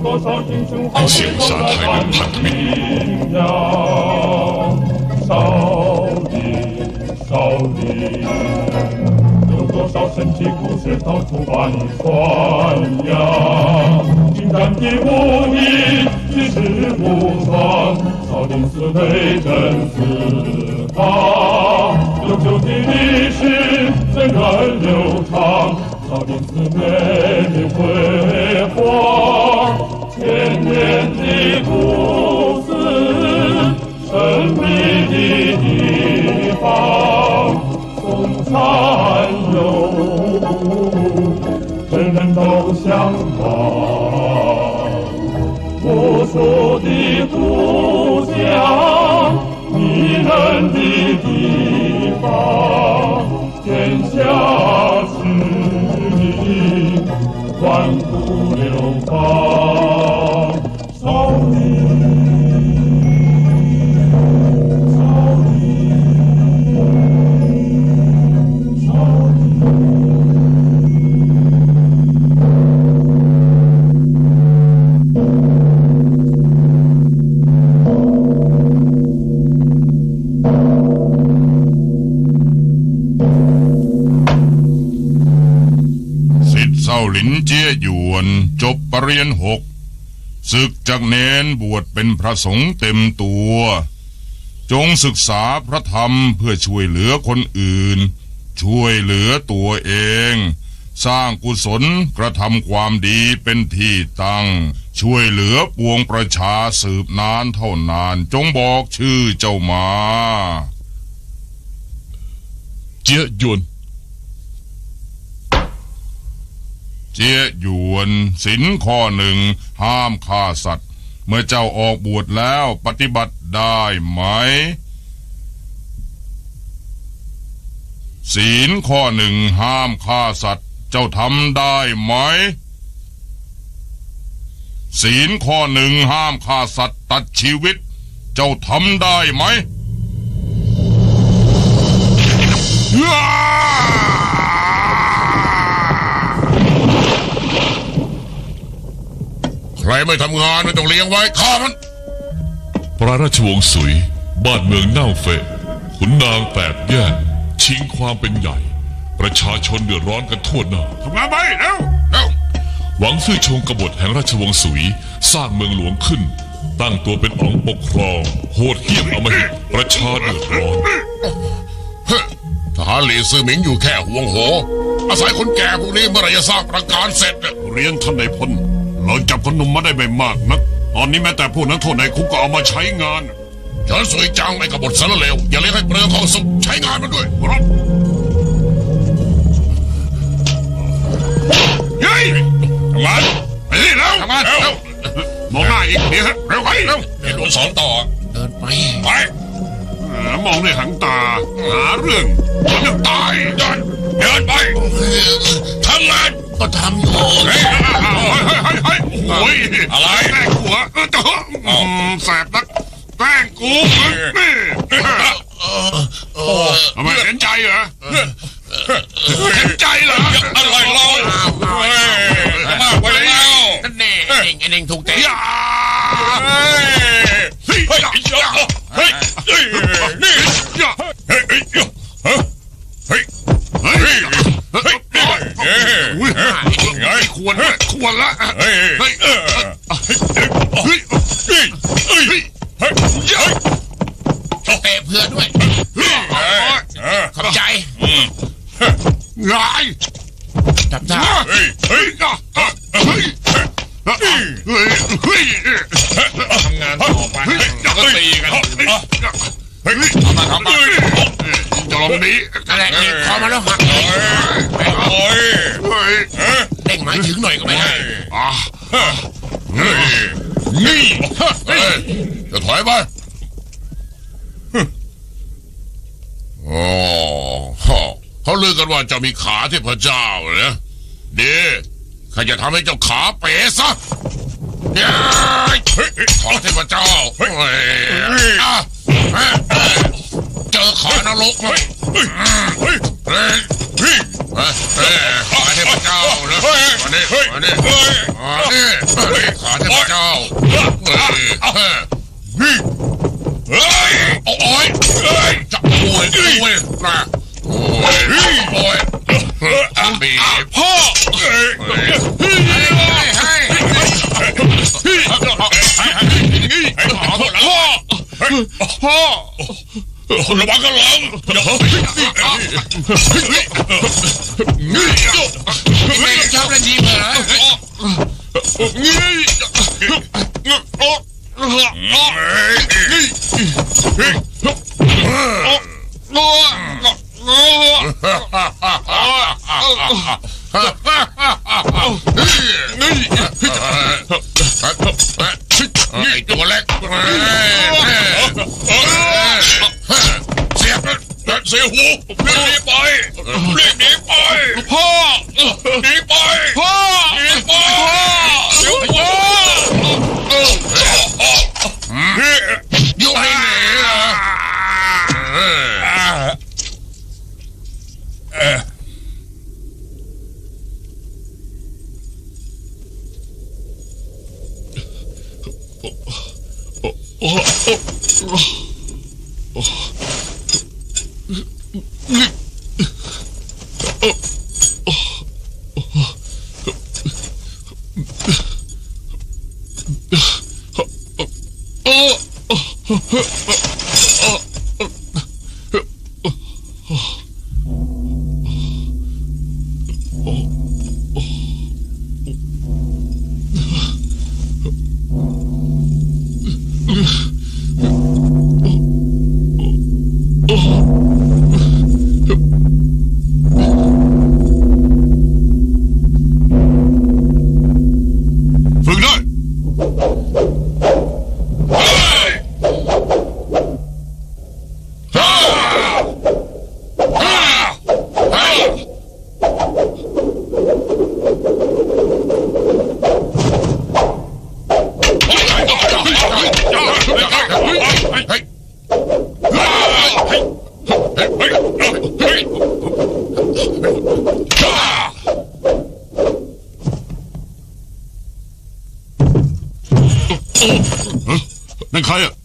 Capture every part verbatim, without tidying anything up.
安县沙台的叛徒。 少林，少林，有多少神奇故事到处把你传扬？精湛的武艺，举世无双，少林寺威震四方。悠久的历史，源远流长，少林寺美丽辉煌，千年的故事。神秘的地方，松山有，人人都向往。无数的故乡，迷人的地方，天下事情，万古流芳。少林。 เซาหลินเจี้ยหยวนจบปรริญญาหกศึกจากเนนบวชเป็นพระสงฆ์เต็มตัวจงศึกษาพระธรรมเพื่อช่วยเหลือคนอื่นช่วยเหลือตัวเองสร้างกุศลกระทำความดีเป็นที่ตั้งช่วยเหลือปวงประชาสืบนานเท่านานจงบอกชื่อเจ้ามาเจี้ยหยวนเจี้ยหยวนศีลข้อหนึ่งห้ามฆ่าสัตว์เมื่อเจ้าออกบวชแล้วปฏิบัติได้ไหมศีลข้อหนึ่งห้ามฆ่าสัตว์เจ้าทำได้ไหมศีลข้อหนึ่งห้ามฆ่าสัตว์ตัดชีวิตเจ้าทำได้ไหมใครไม่ทำงานไม่ต้องเลี้ยงไว้ฆ่ามันพระราชวงศ์สุยบ้านเมืองเน่าเฟะขุนนางแตกแยกชิงความเป็นใหญ่ประชาชนเดือดร้อนกันทั่วหน้าทำงานไปเร็วเร็วหวังซื่อชงกบฏแห่งราชวงศ์สุยสร้างเมืองหลวงขึ้นตั้งตัวเป็นอ๋องปกครองโหดเหี้ยมอำมหิตประชาเดือดร้อนทหารหลี่ซื่อหมิงอยู่แค่ห่วงโหอาศัยคนแก่พวกนี้เมื่อไรจะสร้างประการเสร็จเรียนท่านนายพลเราจับคนหนุ่มมาได้ไม่มากนักตอนนี้แม้แต่ผู้นักโทษในคุกก็เอามาใช้งานเฉินสุยจางไอ้กบฏสารเลวอย่าเลี้ยงให้เปลืองของสุขใช้งานมันด้วยครับเฮ้ยทำงานไปนี่แล้วทำงานเร็วมองหน้าอีกเดี๋ยวเร็วไปเร็วเดี๋ยวโดนสอนต่อเดินไปไปมองในหางตาหาเรื่องมันจะตายเดินเดินไปทำงานก็ทำอยู่เฮ้ยเฮ้ยเฮ้ยโอ้ยอะไรแกล้งกูเหรอเออตัวแสบนักแกล้งกูนี่ทำไมเห็นใจเหรอเห็นใจเหรออะไรเรามากไปแล้วนั่นแน่เองเองถูกเตะเฮ้ยเฮ้ยเฮ้ยเฮ้ยนี่เฮ้ยเฮ้ยเฮ้ยเฮ้ยเฮ้ยเฮ้ยไงควรควรละเฮ้ยเฮ้ยเฮ้ยเฮ้ยเฮ้ยเฮ้ยเฮ้ยเตะเพื่อนด้วยขอบใจไงจับได้เฮ้ยเฮ้ยเฮ้ยเฮ้ยเฮ้ยทำงานต่อไปแล้วก็ตีกันเฮ้ยทำมาทำมาจะลองนี้อะไรนี่พอมาแล้วหักโอ้ยเฮ้ยเด้งหมายถึงหน่อยก็ไม่ได้อ่ะเฮ้ยนี่เฮ้ยจะถอยไปโอ้เขาลือกันว่าเจ้ามีขาเทพเจ้าเนี่ยดีข้าจะทำให้เจ้าขาเป๋ซะขาเทพเจ้าเจอขานรกเลยเฮ้ยขาเทพเจ้าเลยมาเนี่ยมาเนี่ยมาเนี่ยขาเทพเจ้าเฮ้ยเฮ้ยเฮ้ยโอ้ยเฮ้ยจะโอ้ยโอ้ยนะโอ้ยโอ้ยบีบพ่อเฮ้ยเฮ้ยเฮ้ยเฮ้ยพ่อพ่อระวังกันหลังไม่ชอบเล่นทีมเหรอนี่ตัวเล็กเสียเสียหูรีบหนีไปรีบหนีไปพ่อหนีไปพ่อหนีไปเสียหูอยู่ให้หนีนั่นใครอ่ะ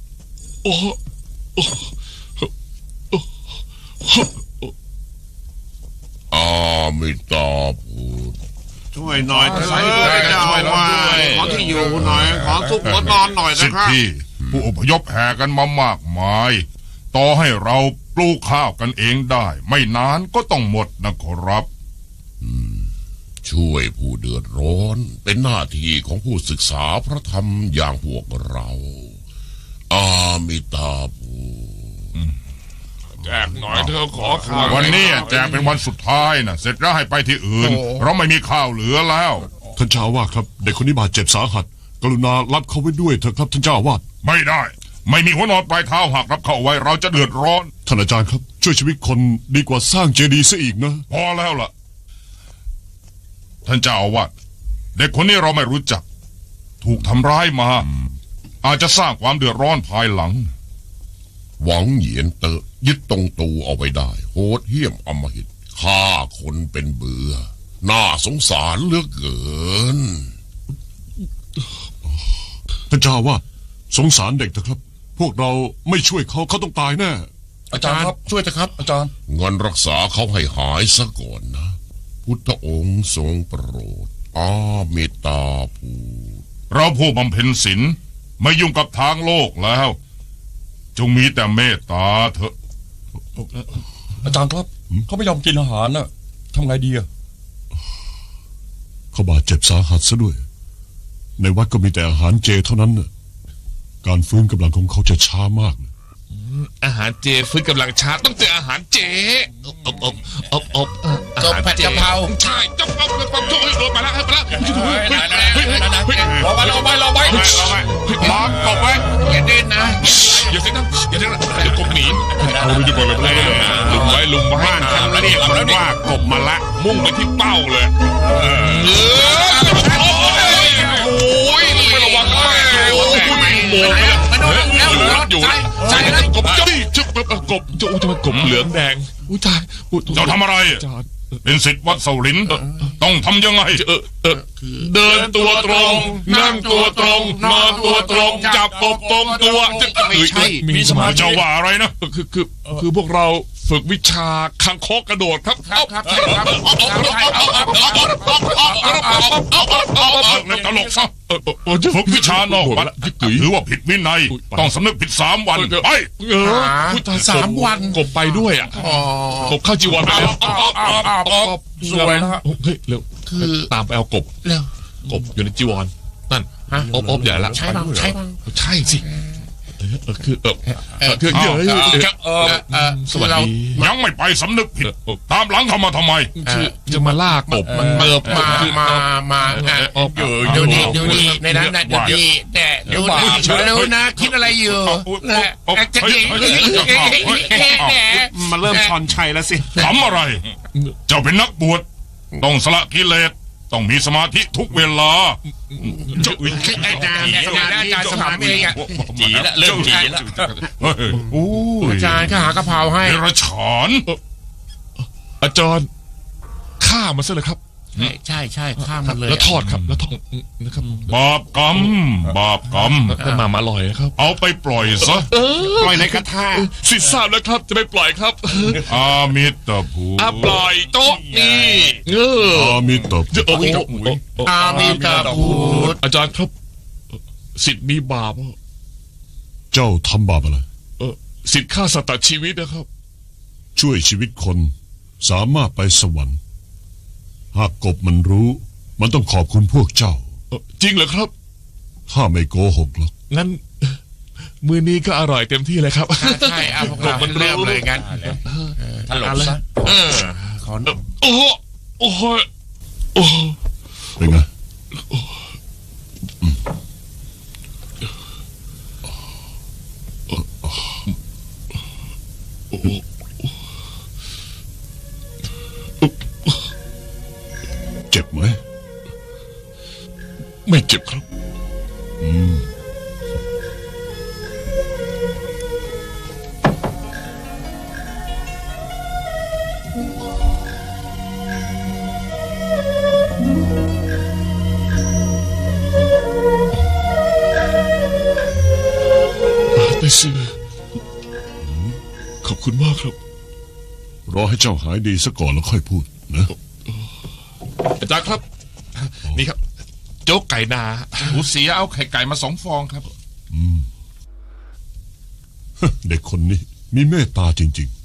อามิตาพุทธช่วยหน่อยเถอะเจ้าว่าขอที่อยู่หน่อยขอซุกหัวนอนหน่อยนะครับสิทธิผู้อพยพแห่กันมามากมายต่อให้เราปลูกข้าวกันเองได้ไม่นานก็ต้องหมดนะขอรับช่วยผู้เดือดร้อนเป็นหน้าที่ของผู้ศึกษาพระธรรมอย่างพวกเราอามิตาพุทธแจกหน่อยเธอขอข้าววันนี้แจกเป็นวันสุดท้ายนะเสร็จแล้วให้ไปที่อื่นเราไม่มีข้าวเหลือแล้วท่านเจ้าว่าครับเด็กคนนี้บาดเจ็บสาหัสกรุณารับเขาไว้ด้วยเถอะครับท่านเจ้าว่าไม่ได้ไม่มีหัวนอนปลายเท้าหากรับเข้าไว้เราจะเดือดร้อนท่านอาจารย์ครับช่วยชีวิตคนดีกว่าสร้างเจดีย์ซะอีกนะพอแล้วล่ะท่านเจ้าอาวาสเด็กคนนี้เราไม่รู้จักถูกทำร้ายมาอาจจะสร้างความเดือดร้อนภายหลังหวังเหยียนเตอยึดตรงตูเอาไว้ได้โหดเหี้ยมอำมหิตฆ่าคนเป็นเบื่อน่าสงสารเหลือเกินท่านเจ้าว่าสงสารเด็กเถอะครับพวกเราไม่ช่วยเขาเขาต้องตายแน่อาจารย์ครับช่วยเถอะครับอาจารย์เงินรักษาเขาให้หายซะก่อนนะพุทธองค์ทรงโปรดอาเมตตาภูเราผู้บำเพ็ญศีลไม่ยุ่งกับทางโลกแล้วจงมีแต่เมตตาเถอะอาจารย์ครับเขาไม่ยอมกินอาหารน่ะทำไงดีอ่ะเขาบาดเจ็บสาหัสซะด้วยในวัดก็มีแต่อาหารเจเท่านั้นน่ะการฟื้นกำลังของเขาจะช้ามากเลยอาหารเจฟื้นกำลังช้าต้องเจออาหารเจอบอบอบอบอาหารเจกะเพราใช่กะเพรากะเพราช่วยมาแล้วมาแล้วรอไปรอไปรอไปล้อมกบไว้อย่าเด่นนะอย่าเสียงดังอย่าเสียงดังเดี๋ยวกบหนีเอาไปดูก่อนเลยลุมไว้ลุมไว้บ้านทำแล้วเรียกมันว่ากบมาละมุ่งไปที่เป้าเลยเออโอ้ยไม่ระวังเลยโอ้ยโมงแล้วมันโดนแล้วรถอยู่ใช่แล้วกบจุ๊บจุ๊บกบจุ๊บอ้ทำไมกบเหลืองแดงอุ้ยตายเจ้าทำอะไรเป็นศิษย์วัดเสาหลินต้องทำยังไงเออเออเดินตัวตรงนั่งตัวตรงนอนตัวตรงจับกบตรงตัวไม่ใช่มีสมาธิเจ้าว่าอะไรนะคือคือคือพวกเราฝึกวิชาคังคกกระโดดครับครับครับใช่ครับตลกซะฝึกวิชานอกวัดถือว่าผิดวินัยต้องสำนึกผิดสามวันไปเออสามวันกบไปด้วยอ่ะกบเข้าจีวรไปแล้วสวยแล้วเฮ้ยเร็วคือตามไปเอากบเร็วกบอยู่ในจีวรนั่นอบอบใหญ่ละใช่ป่ะใช่ป่ะใช่สิเออคือเออเออคือเยอะเออเออสวัสดียังไม่ไปสำนึกผิดตามหลังทำมาทำไมจะมาล่ากบมันเบิบมามามาอยู่ดูดีดูดีในนั้นนะดูดีแต่ดูดีดูนะคิดอะไรอยู่มาเริ่มชอนชัยแล้วสิทำอะไรเจ้าเป็นนักบวชต้องสละกิเลสต้องมีสมาธิทุกเวลาเจ้าอาจารย์สมาธิสมาธิอ่ะจีละเริ่มจีละโอ้อาจารย์ข้าหากระเพราให้เดรัจฉานอาจารย์ฆ่ามันซะเลยครับใช่ใช่ฆ่ามันเลยแล้วทอดครับแล้วทอดนะครับบาปกรรมบาปกรรมเป็นมามาลอยครับเอาไปปล่อยซะปล่อยในกระทะสิทราบแล้วครับจะไม่ปล่อยครับอามิตรภูอาปล่อยโต๊ะนี่เอออามิตรภูอามิตรภูอาจารย์ครับสิทธิ์มีบาปเจ้าทำบาปอะไรเออสิทธิ์ฆ่าสัตว์ชีวิตนะครับช่วยชีวิตคนสามารถไปสวรรค์หากกบมันรู้มันต้องขอบคุณพวกเจ้าจริงเหรอครับข้าไม่โกหกหรอกงั้นมือนี้ก็อร่อยเต็มที่เลยครับใช่เอาพวกเราเริ่มเลยงั้นถลกซะเออขอโอ้โหโอ้โหโอ้เป็นไงเจ็บไหมไม่เจ็บครับอืมแต่สิขอบคุณมากครับรอให้เจ้าหายดีซะก่อนแล้วค่อยพูดนะอาจารย์ครับนี่ครับโจ๊กไก่นาหูเสียเอาไข่ไก่มาสองฟองครับอืมเด็กคนนี้มีเมตตาจริงๆ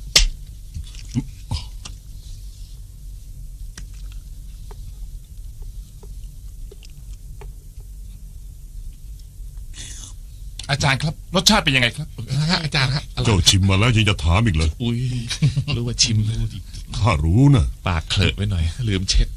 อาจารย์ครับรสชาติเป็นยังไงครับอาจารย์ครับเจ้าชิมมาแล้วยังจะถามอีกเหรออุ้ยรู้ว่าชิมข้ารู้นะปากเคลอะไว้หน่อยลืมเช็ด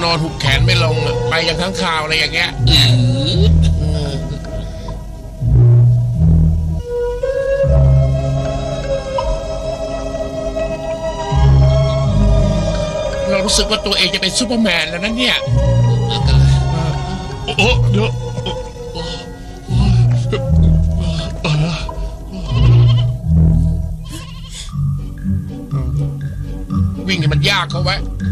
นหุบแขนไม่ลงไปอย่างข้างข่าวอะไรอย่างเงี้ยเรารู้สึกว่าตัวเองจะเป็นซูเปอร์แมนแล้วนะเนี่ยโอ้เดี๋ยววิ่งนี่มันยากเขาไว้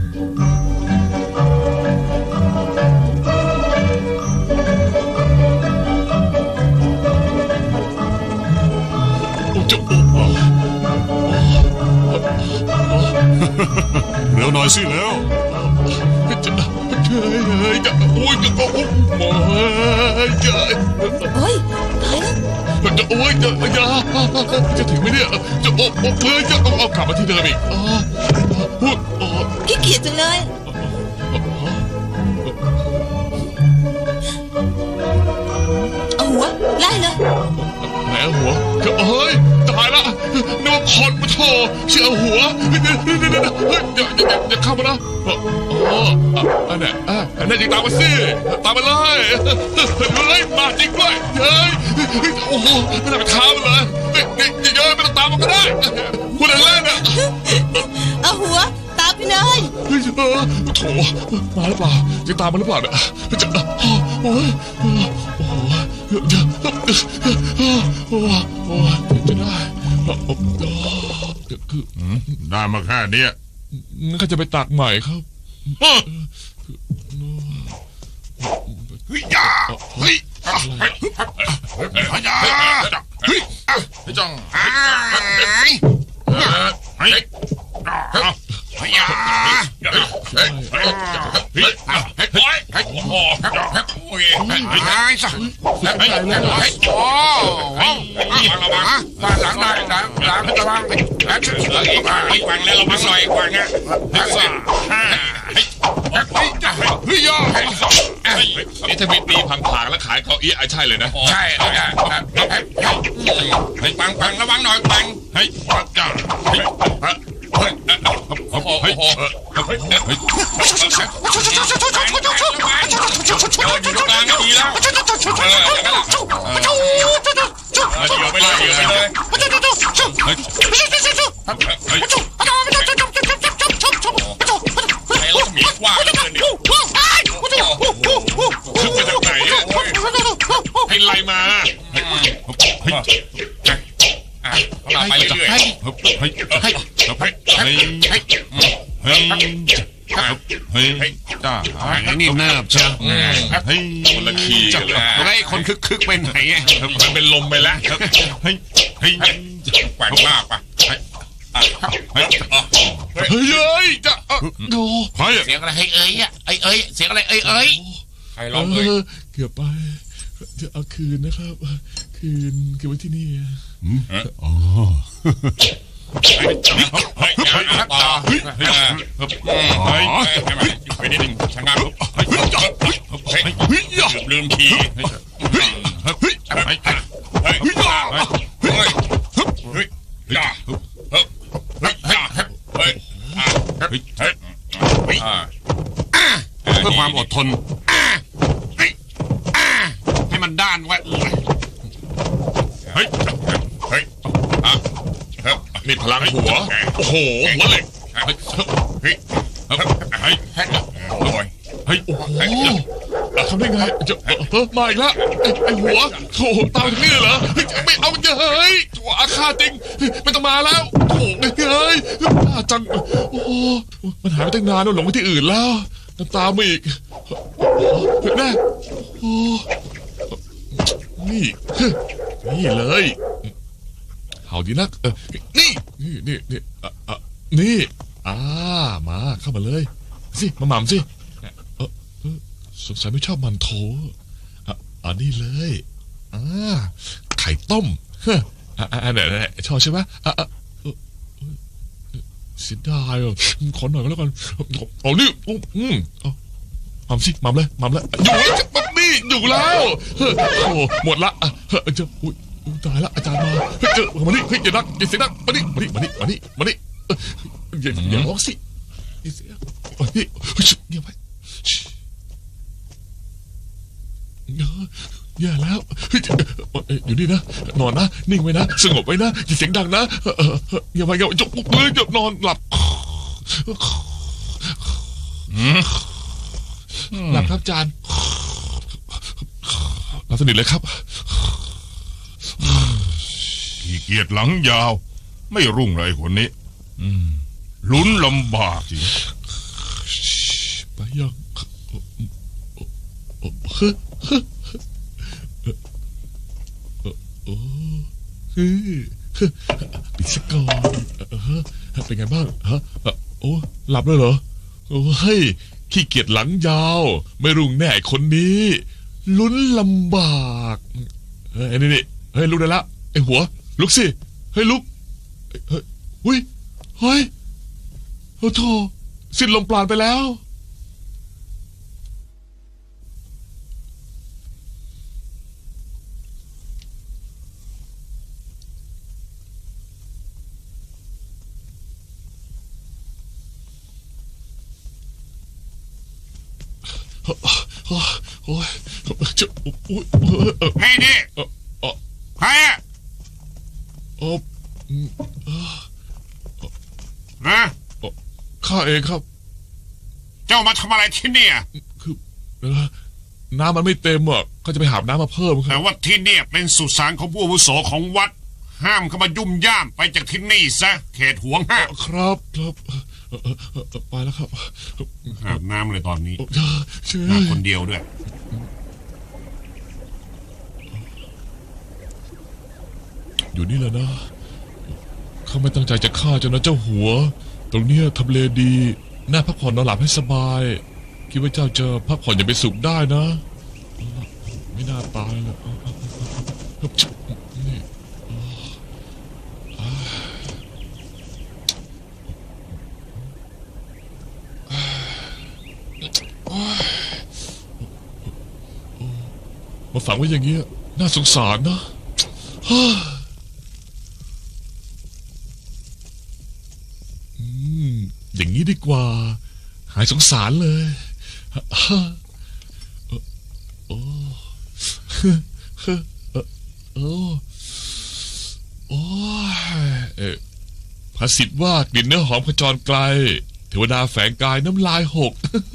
เร็วหน่อยสิเร็วจะเฮ้ยเฮ้ยจะโอ้ยจะโอ้ยจะโอ้ยตายแล้วจะโอ้ยจะจะจะถึงไหมเนี่ยจะโอ้โอ้เฮ้ยจะเอากลับมาที่เดิมอีกพูดขี้เกียจจังเลยเอาหัวไล่เลยไหนหัวจะเฮ้ยตายละนึกว่าคนมาโถเชื่อหัวเดี๋ยวเดี๋ยวเดี๋ยวเดี๋ยวเดี๋ยวเข้ามานะอ๋ออันนี้อ่ะอันนี้ยิงตามมาสิตามมาเลยเฮ้ยมาจริงด้วยเฮ้ยโอ้โหไม่ต้องไปท้ามันเลยนี่นี่เยอะไม่ต้องตามมันก็ได้คุณอะไรเนี่ยเอาหัวตามไปเลยเฮ้ยเออโถมาหรือเปล่าจะตามมันหรือเปล่าเนี่ยจะโอ้ยโอ้โหจะโอ้โหจะได้คือได้มาแค่นี้งั้นก็จะไปตักใหม่ครับเฮ้ยยาเฮ้ยเฮ้ยยาเฮ้ยเฮ้ยจังเฮ้ยเฮ้ยเฮ้ยยาเฮ้ยเฮ้ยเฮ้ยเฮ้ยเฮ้ยเฮ้ยโอ้เฮ้ยเฮ้ยโอ้ยเฮ้ยเฮ้ยสักเฮ้ยเฮ้ยเฮ้ยโอ้เฮ้ยระวังบ้านหลังได้หลังหลังระวังแล้วช่วยช่วยอีกอีกวันแล้วระวังหน่อยอีกวันเนี้ยเฮ้ยเฮ้ยเฮ้ยเฮ้ยเฮ้ยยาเฮ้ยนี่ถ้ามีตีพังผางแล้วขายเก้าอี้ไอ้ใช่เลยนะใช่เลยนะเฮ้ยเฮ้ยปังปังระวังหน่อยปังเฮ้ยจ้าเฮ้ยเฮ้ยโอ้โหเฮ้ยเฮ้ยเฮ้ยเฮ้ยอยู่ตรงกลางดีแล้วเอออย่างนั้นเดี๋ยวไปเลยเดี๋ยวไปเลยเฮ้ยเฮ้ยไอ้เราหมีกว้างเหลือเกินเนี่ยขึ้นไปจากไหนให้ไล่มาเฮ้ยเฮ้ยเราไปเรื่อยๆเฮ้ยเฮ้ยเฮ้ยเฮ้ยเฮ้ยเฮ้ยเฮ้ยเฮ้ยเฮ้ยจ้าอันนี้เนิบเชียวเฮ้ยคนละขี้กันเลยไอ้คนคึกๆไปไหนมันเป็นลมไปแล้วเฮ้ยเฮ้ยแกว่งมากป่ะเฮ้ยเฮ้ยเฮ้ยจะดูเสียงอะไรเฮ้ยเอ้ยไอ้เอ้ยเสียงอะไรเอ้ยเอ้ยใครร้องเลยเกือบไปจะเอาคืนนะครับคืนเก็บไว้ที่นี่อ๋อเฮ้ยเฮ้ยเฮ้ยต่อเฮ้ยเฮ้ยเฮ้ยไปนิดนึงชะงักเฮ้ยเฮ้ยเฮ้ยลืมทีเฮ้ยเฮ้ยเฮ้ยเฮ้ยเฮ้ยเฮ้ยเฮ้ยเฮ้ยจ้าเฮ้ยเฮ้ยเฮ้ยเฮ้ยเฮ้ยเฮ้ยเพื่อความอดทนให้มันด้านไว้เฮ้ยเฮ้ยอ่ะนี่พลังหัวโอ้โหหัวเหล็กเฮ้ยเฮ้ยเฮ้ยเฮ้ยโอ้ยเฮ้ยโอ้โหทำได้ไงจะเออมาอีกแล้วไอ้หัวโถตามถึงนี่เหรอไม่เอาเฮ้ยตัวอาฆาตจริงไม่ต้องมาแล้วโถเฮ้ยอาจังโอ้มันหายไปตั้งนานแล้วหลงไปที่อื่นแล้วน้ำตาไม่อีกแน่โอ้นี่นี่เลยเอาดีนักนี่นี่นี่นี่นี่อ่ามาเข้ามาเลยสิมาหม่ำสิเออสงสัยไม่ชอบมันโถอ่ะอันนี้เลยอ่าไข่ต้มอ่าอ่าเนี่ยชอบใช่ไหมอ่าเสียดายอ่ะขอหน่อยก็แล้วกันเอานี่อืมเอาหม่ำสิหม่ำเลยหม่ำเลยอยู่แล้วนี่อยู่แล้วโอ้หมดละจะอุ้ยตายละอาจารย์มาเจอมานี่เฮ้ยอย่าดักอย่าเสียงดังมานี่มานี่มานี่มานี่มานี่อย่าอย่าร้องสิอย่าเสียงมานี่เงียบไว้แย่แล้วอยู่นี่นะนอนนะนิ่งไว้นะสงบไว้นะอย่าเสียงดังนะอย่าไปอย่าจกมืออย่านอนหลับหลับครับอาจารย์หลับสนิทเลยครับขี้เกียจหลังยาวไม่รุ่งเลยคนนี้ลุ้นลำบากจริงไปยังปิดสกอนเป็นไงบ้างฮะโอ้หลับเลยเหรอโอ้ยขี้เกียจหลังยาวไม่รุ่งแน่คนนี้ลุ้นลำบากเฮ้ยนี่นี่เฮ้ยลุกได้ละไอ้หัวลุกสิเฮ้ยลุกเฮ้ยอุ้ยเฮ้ยโอ้โธ่สิ้นลมปราณไปแล้วโอ้ยโอ้ยจะโอ้ยเฮ้ยนี่ใครอ่ะโอ้ฮะข้าเองครับเจ้ามาทำอะไรที่นี่คือน้ำมันไม่เต็มอ่ะก็จะไปหาน้ำมาเพิ่มครับแต่ว่าที่นี่เป็นสุสานของผู้อาวุโสของวัดห้ามเข้ามายุ่มย่ามไปจากที่นี่ซะเขตห่วงห้ามครับครับไปแล้วครับอาบน้ำเลยตอนนี้มาคนเดียวด้วยอยู่นี่แหละนะข้าไม่ตั้งใจจะฆ่าเจ้านะเจ้าหัวตรงเนี้ยทำเลดีน่าพักผ่อนนอนหลับให้สบายคิดว่าเจ้าจะพักผ่อนอย่างเป็นสุขได้นะไม่น่าตายเลยนี่มาฝังไว้อย่างเงี้ยน่าสงสารนะอืมอย่างนี้ดีกว่าหายสงสารเลยโอ้โอ้โอ้ภาษิตว่ากลิ่นเนื้อหอมขจรไกลเทวดาแฝงกายน้ำลายหก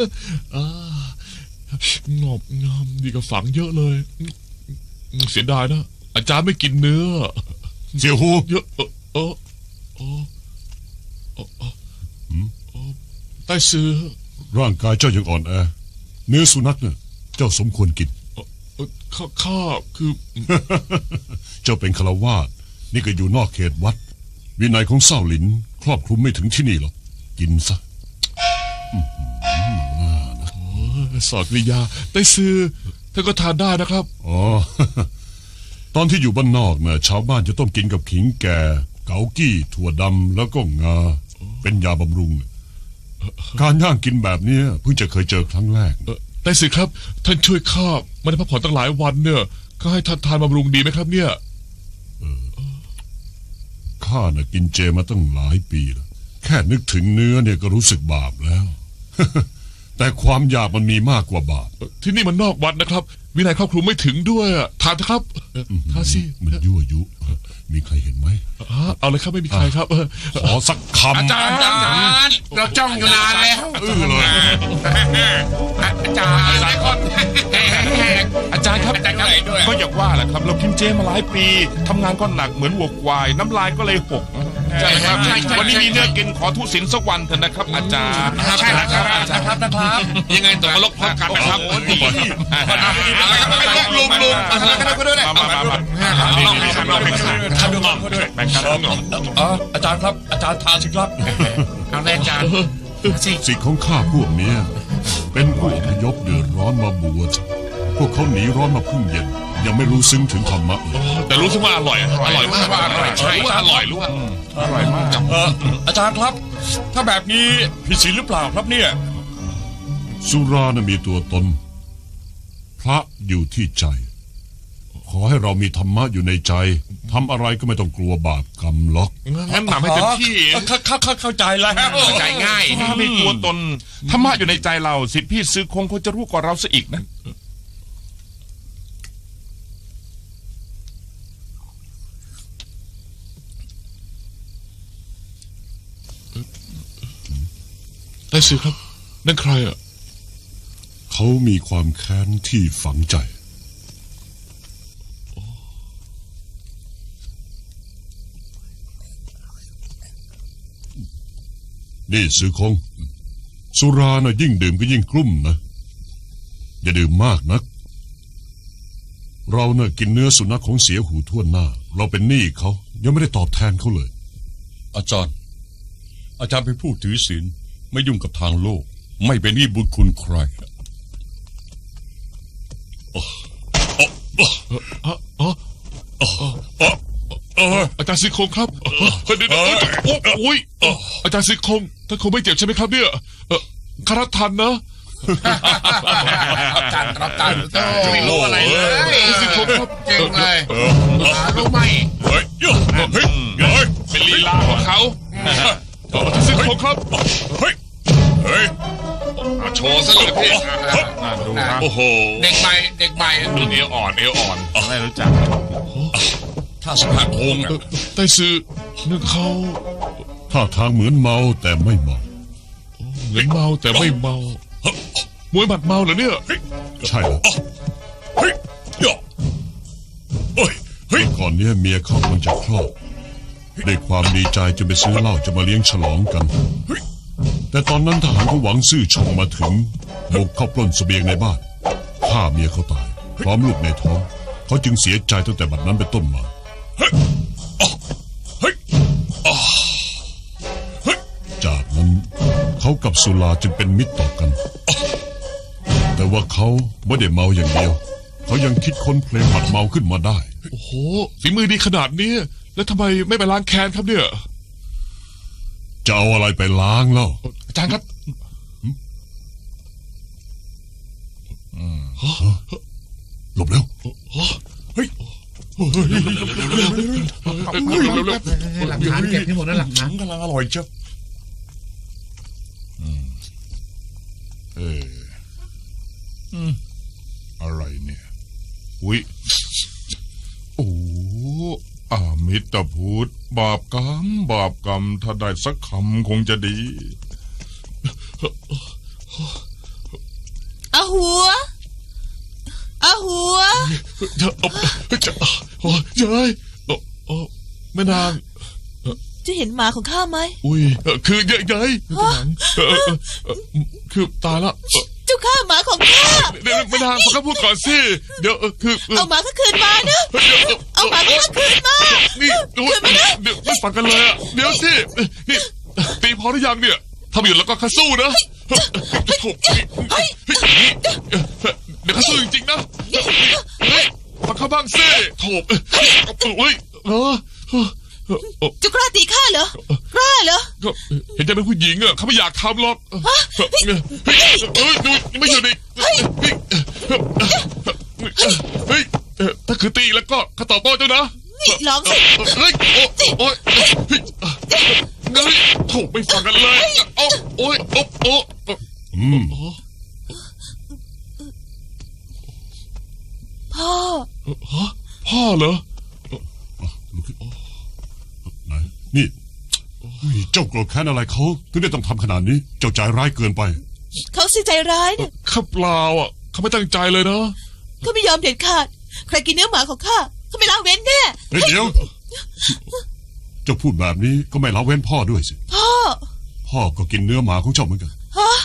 งอบงามดีกับฝังเยอะเลยเสียดายนะอาจารย์ไม่กินเนื้อเสี่ยวหูเยอะเออเออเออเออใต้ซื้อร่างกายเจ้ายังอ่อนแอเนื้อสุนัขเนี่ยเจ้าสมควรกินข้าข้าคือเจ้าเป็นฆราวาสนี่ก็อยู่นอกเขตวัดวินัยของเศร้าหลินครอบคลุมไม่ถึงที่นี่หรอกกินซะสอดกริยาได้ซื้อท่านก็ทานได้นะครับอ๋อตอนที่อยู่บ้านนอกเนี่ยชาวบ้านจะต้องกินกับขิงแก่เกากี้ถั่วดำแล้วก็งาเป็นยาบำรุงการย่างกินแบบนี้เพิ่งจะเคยเจอครั้งแรกได้สิครับท่านช่วยข้าไม่ได้พักผ่อนตั้งหลายวันเนี่ยก็ให้ท่านทานบำรุงดีไหมครับเนี่ยข้าน่ะกินเจมาตั้งหลายปีแล้วแค่นึกถึงเนื้อเนี่ยก็รู้สึกบาปแล้วแต่ความอยากมันมีมากกว่าบาปที่นี่มันนอกวัดนะครับวินัยครอบคลุมไม่ถึงด้วยทานครับทานสิมันยั่วยุมีใครเห็นไหมเอาเลยครับไม่มีใครครับขอสักคำอาจารย์อาจารย์เราจ้องอยู่นานแล้วเออเลยอาจารย์หลายคนอาจารย์ครับก็อยากว่าแหละครับเรากินเจมาหลายปีทำงานก็หนักเหมือนวัวควายน้ำลายก็เลยหกใช่ครับวันนี้มีเนื้อกินขอทุสินสักวันเถอะนะครับอาจารย์ใช่ครับอาจารย์ครับนะครับยังไงตกลงพบกันนะครับลุมลุมอะไรก็ได้ก็ได้มามามาลองให้ทำลองให้ทำดูงอมด้วยแบ่งกันงอมอ๋ออาจารย์ครับอาจารย์ทานสิครับเอาเลยอาจารย์สิของข้าพวกนี้เป็นผู้อพยพเดือดร้อนมาบวชพวกเขาหนีร้อนมาพึ่งเย็นยังไม่รู้ซึ้งถึงธรรมะแต่รู้สึกว่าอร่อยอร่อยมากว่าอร่อยใช่ว่าอร่อยรู้ว่าอร่อยมากเอออาจารย์ครับถ้าแบบนี้ผิดศีลหรือเปล่าครับเนี่ยสุรานะมีตัวตนพระอยู่ที่ใจขอให้เรามีธรรมะอยู่ในใจทำอะไรก็ไม่ต้องกลัวบาปกรรมหรอกงั้นหนำให้เต็มที่เข้าเข้าเข้าเข้าใจแล้วเข้าใจง่ายถ้าไม่กลัวตนธรรมะอยู่ในใจเราสิทธิพี่ซื้อคงคงจะรู้กว่าเราซะอีกนะได้สิครับนั่นใครอ่ะเขามีความแค้นที่ฝังใจนี่ซื้อคงสุรานะยิ่งดื่มก็ยิ่งกลุ้มนะอย่าดื่มมากนักเราเนะ่ะกินเนื้อสุนัขของเสียหูทั่วหน้าเราเป็นหนี้เขายังไม่ได้ตอบแทนเขาเลยอาจารย์อาจารย์เป็นผู้ถือศีลไม่ยุ่งกับทางโลกไม่เป็นหนี้บุญคุณใครอาจารย์สิคงครับเดี๋ยวโอ้ยอาจารย์สิคงท่านคงไม่เจ็บใช่ไหมครับเนี่ยคาราทันนะอาจารย์รับการไม่รู้อะไรเลยสิคงครับเก่งเลยรู้ไหมเฮ้ยเฮ้ยเฮ้ยเป็นลีลาของเขาอาจารย์สิคงครับเฮ้ยเฮ้ยโชว์ซะเลยพี่ดูครับโอ้โหเด็กใหม่เด็กใหม่ดูเอวอ่อนเอวอ่อนไม่รู้จักถ้าสภาพโงไต้ซื้อนึกเขาท่าทางเหมือนเมาแต่ไม่เมาเหมือนเมาแต่ไม่เมา มวยหมัดเมาเหรอเนี่ยใช่เฮ้ยเฮ้ยก่อนเนี้ยเมียเขากำลังจะคลอดด้วยความดีใจจะไปซื้อเหล้าจะมาเลี้ยงฉลองกันแต่ตอนนั้นทหารเขาหวังซื่อชงมาถึงบุกเข้าปล้นเสบียงในบ้านฆ่าเมียเขาตายพร้อมลูกในท้องเขาจึงเสียใจตั้งแต่บัดนั้นเป็นต้นมาจากนั้นเขากับสุราจึงเป็นมิตรต่อกันแต่ว่าเขาไม่ได้เมาอย่างเดียวเขายังคิดค้นเพลงหัดเมาขึ้นมาได้โอ้โหฝีมือดีขนาดนี้แล้วทำไมไม่ไปล้างแค้นครับเนี่ยจะเอาอะไรไปล้างแล้วอาจารย์ครับหลบเร็วเฮ้ยหลักฐานเก็บให้หมดนะหลักฐานกำลังอร่อยเจ้าเอออะไรเนี่ยอุ้ยโอ้อามิตรพูดบาปกรรมบาปกรรมถ้าได้สักคำคงจะดีอาหัวอาหัวจะจะโอ้ยยายโอ้แม่นางจะเห็นหมาของข้าไหมอุ้ยคือยายยายคือตายละเจ้าข้าหมาของข้าเดี๋ยวแม่นางฟังข้าพูดก่อนสิเดี๋ยวคือเอาหมาข้าคืนมานะเอาหมาข้าคืนมานี่ดูเดี๋ยวไม่ฟังกันเลยอ่ะเดี๋ยวสินี่ตีพอหรือยังเนี่ยทำอยู่แล้วก็ข้าสู้นะจะถูกเดี๋ยวข้าสู้จริงๆนะฟังข้าบ้างสิโถบโอ้ยเออจะกล้าตีข้าเหรอกล้าเหรอเห็นใจเป็นผู้หญิงอ่ะเขาไม่อยากทำหรอกเฮ้ยดูไม่หยุดอีกเฮ้ยถ้าคือตีแล้วก็ข้าตอบโต้เจ้านะลองสิเฮ้ยโอ้ยเฮ้ยถูกไม่ฟังกันเลยโอ้โอ้ยโอ้โอ้อืมพ่อพ่อเหรอนี่เจ้าโกรธแค้นอะไรเขาถึงได้ต้องทำขนาดนี้เจ้าใจร้ายเกินไปเขาสิใจร้ายเนี่ยข้าเปล่าอ่ะเขาไม่ตั้งใจเลยนะเขาไม่ยอมเด็ดขาดใครกินเนื้อหมาของข้าเขาไม่ละเว้นแน่เฮ้ยเดี๋ยวเจ้าพูดแบบนี้ก็ไม่ละเว้นพ่อด้วยสิพ่อพ่อก็กินเนื้อหมาของเจ้าเหมือนกันฮะ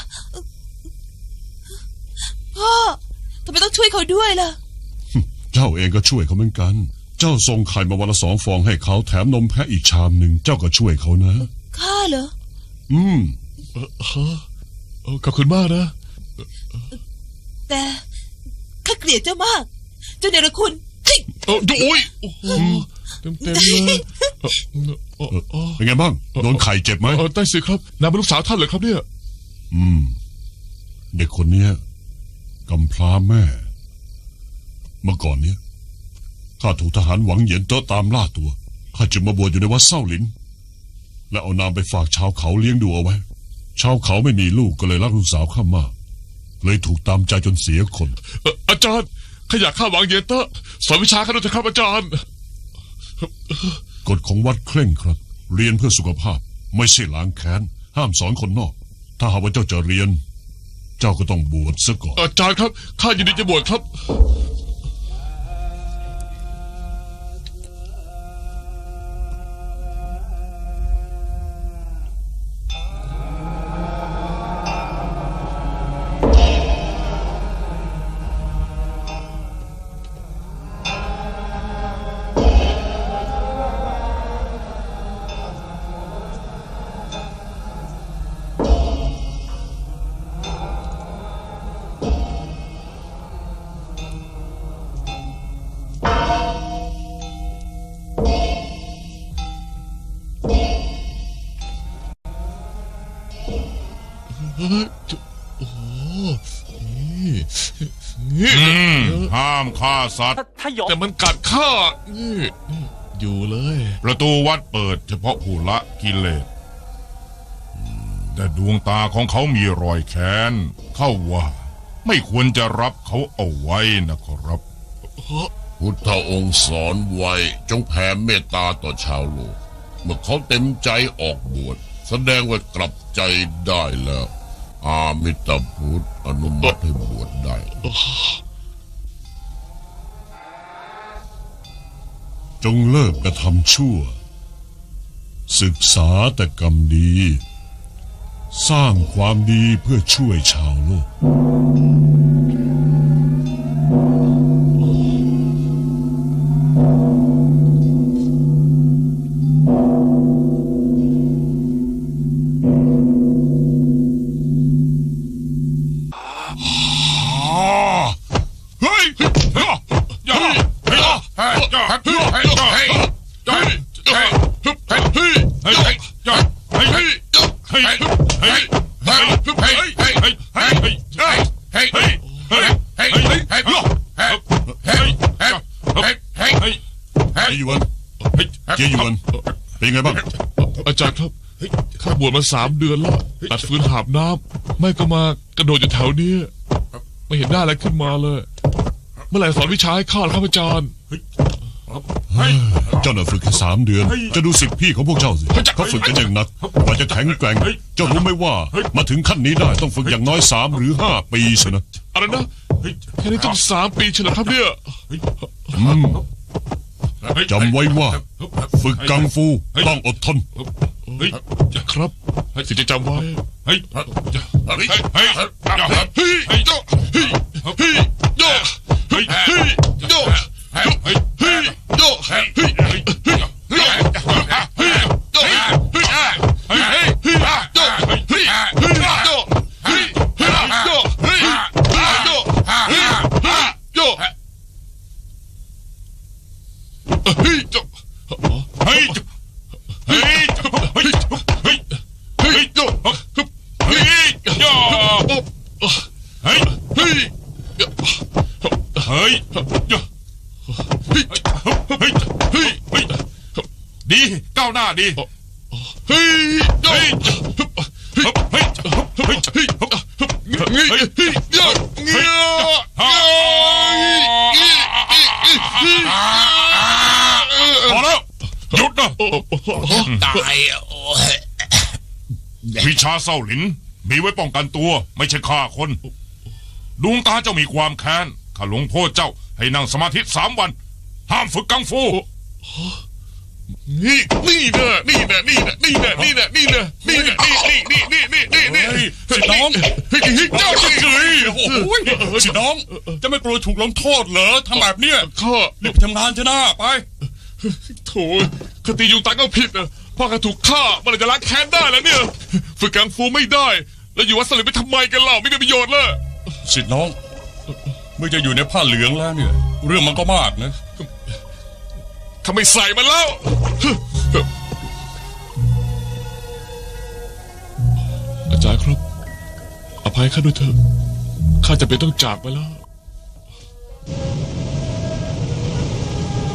พ่อทำไมต้องช่วยเขาด้วยล่ะเจ้าเองก็ช่วยเขาเหมือนกันเจ้าส่งไข่มาวันละสองฟองให้เขาแถมนมแพะอีกชามหนึ่งเจ้าก็ช่วยเขานะข้าเหรออืมเออเออขอบคุณมากนะแต่ข้าเกลียดเจ้ามากเจ้าเนรคุณโอ้ยโอ้ยโอ้โหเต็มเต็มเลยเป็นไงบ้างโดนไข่เจ็บไหมเออได้สิครับนางเป็นลูกสาวท่านเหรอครับเนี่ยอืมเด็กคนนี้กำพร้าแม่เมื่อก่อนเนี้ยข้าถูกทหารหวังเหยียนเตอะตามล่าตัวข้าจึงมาบวชอยู่ในวัดเศร้าหลินและเอานามไปฝากชาวเขาเลี้ยงดูเอาไว้ชาวเขาไม่มีลูกก็เลยรักลูกสาวข้ามากเลยถูกตามใจจนเสียคนอาจารย์ข้าอยากข้าหวังเหยียนเตอะสอนวิชาข้าด้วยเถอะครับอาจารย์กฎของวัดเคร่งครับเรียนเพื่อสุขภาพไม่ใช่ล้างแค้นห้ามสอนคนนอกถ้าหากว่าเจ้าจะเรียนเจ้าก็ต้องบวชซะก่อนอาจารย์ครับข้ายินดีจะบวชครับห้ามฆ่าสัตว์แต่มันกัดข้านี่อยู่เลยประตูวัดเปิดเฉพาะผู้ละกิเลสแต่ดวงตาของเขามีรอยแค้นเข้าว่าไม่ควรจะรับเขาเอาไว้นะครับพุทธองค์สอนไว้จงแผ่เมตตาต่อชาวโลกเมื่อเขาเต็มใจออกบวชแสดงว่ากลับใจได้แล้วอามิตาพุทธอนุมัติให้บวชได้จงเลิกกระทำชั่วศึกษาแต่กรรมดีสร้างความดีเพื่อช่วยชาวโลกอาจารย์ครับข้าบวชมาสามเดือนแล้วตัดฟืนหาบน้ำไม่ก็มากระโดดอยู่แถวนี้ไม่เห็นได้อะไรขึ้นมาเลยเมื่อไหร่สอนวิชาให้ข้าครับอาจารย์เจ้าหน้าฝึกแค่สามเดือนจะดูสิทธิพี่ของพวกเจ้าสิเขาฝึกกันอย่างหนักกว่าจะแข็งแกร่งเจ้ารู้ไหมว่ามาถึงขั้นนี้ได้ต้องฝึกอย่างน้อยสามหรือห้าปีใช่ไหมอะไรนะแค่นี้ต้องสามปีใช่ไหมครับเนี่ยจำไว้ว่าฝึกกังฟูต้องอดทนครับสิจะจำไว้เฮ้ยเฮ้ยเฮ้ยเฮ้ยเฮ้ยเฮ้ยโยเฮ้ยเฮ้ยโยเฮ้ยเฮ้ยโยเฮ้ยเฮ้ยโยเฮ้ยเฮ้ยเฮ้ยเฮ้ยเฮ้ยเฮ้ยโยเฮ้ยเฮ้ยเฮ้ยเฮ้ยโยเฮ้ยเฮ้ยโยเฮ้ยเฮ้ยโยเฮ้ยเฮ้ยโยเฮ้ยโยเฮ้ยโยเฮ้ยจบเฮ้ยจบเฮ้ยจบเฮ้ยเฮ้ยเฮ้ยจบเฮ้ยจบเฮ้ยเฮ้ยเฮ้ยจบเฮ้ยเฮ้ยเฮ้ยเฮ้ยดีก้าวหน้าดีเฮ้ยเฮ้ยเฮ้ยเฮ้ยเฮ้ยเฮ้ยเฮ้ยเฮ้ยเฮ้ยเฮ้ยพอแล้วหยุดนะตายวิชาเศร้าหลินมีไว้ป้องกันตัวไม่ใช่ฆ่าคนดวงตาเจ้ามีความแค้นข้าหลวงพ่อเจ้าให้นั่งสมาธิสามวันห้ามฝึกกังฟูนี่นี่เน่นี่เน่นี่เน่นี่เน่นี่เน่นี่เน่นี่เน่นี่นี่นี่นี่นี่นี่นี่สิน้องเฮ้ยเจ้าสิเฮ้ยโอ้ยสิน้องจะไม่กลัวถูกลงโทษเหรอทำแบบเนี้ยข้ารีบไปทำงานเถอะนะไปโถ่คติยุงตาก็ผิดนะพ่อข้าถูกฆ่ามันเลยจะล้างแค้นได้แล้วเนี่ยฝึกกังฟูไม่ได้แล้วอยู่วัดสลิดไปทำไมกันเล่าไม่มีประโยชน์เลยสิน้องเมื่อจะอยู่ในผ้าเหลืองแล้วเนี่ยเรื่องมันก็มากนะทำไมใส่มันแล้วอาจารย์ครับอภัยข้าด้วยเถอะข้าจะเป็นต้องจากไปแล้ว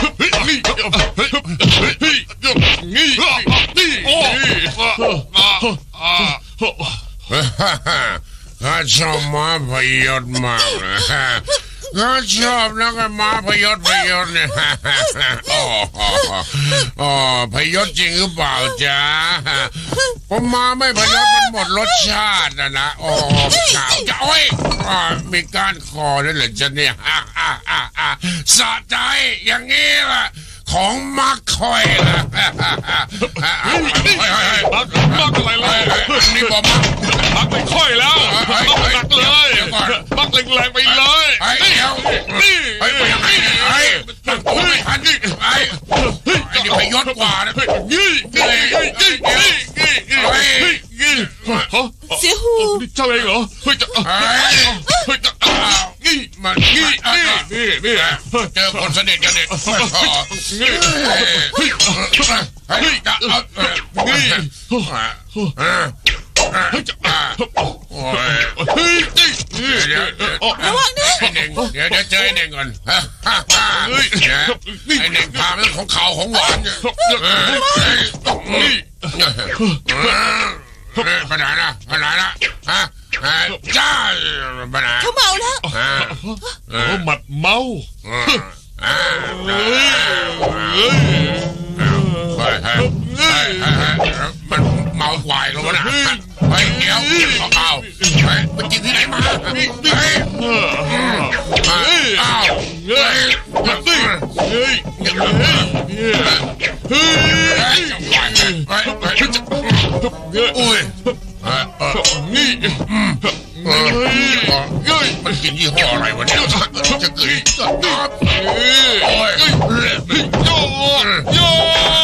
นี่เฮ้ยเฮ้ยนี่นี่โอ้ข้าชอบม้าพยศมากนะข้าชอบนักม้าพยศพยศเนี่ยอ๋ออ๋อพยศจริงหรือเปล่าจ๊ะผมมาไม่พยศมันหมดรสชาตินะนะโอ้ขาวจะโอ้ยมีการคอด้วยเหรอจ๊ะเนี่ยสะใจอย่างนี้ล่ะของมักคอยล่ะมักมักอะไรเลยนี่บอกมักมักไม่ค่อยแล้วต้องหนักเลยมักแรงๆไปเลยนี่ไอ้ไอ้ไอ้ไอ้ตั้งตัวไม่ทันนี่ไอ้ไอ้นี่พยศกว่านะยี่ยี่ยี่ยี่ยี่ยี่ยี่เสียหูเจ้าเองเหรอเฮ้ยจะเฮ้ยจะนี่มันนี่นี่นี่นี่เจอคนสนิทกันเนี่ยนี่เฮ้ยเฮ้ยจะเอานี่เฮ้ยจะโอ้ยเฮ้ยเดี๋ยวระวังนะไอ้เน่งเดี๋ยวเดี๋ยวเจอไอ้เน่งก่อนเฮ้ยไอ้เน่งพาเรื่องของข่าวของหวานเนี่ยนี่ปัญหานะปัญหานะฮะจ้าปัญหาเขาเมาแล้วโอ้หมัดเมาเฮ้ยเฮ้ยเฮ้ยเฮ้ยมันเมากว่าแล้วนะเฮ้ยเดี๋ยวเอาเอามันกินที่ไหนมานี่นี่อ้าวเฮ้ยมันสิเฮ้ยเฮ้ยเฮ้ยโอ้ยนี่เฮ้ยมันกินยี่ห้ออะไรวะเนี่ยจะเกิดโอ้ยโย่โย่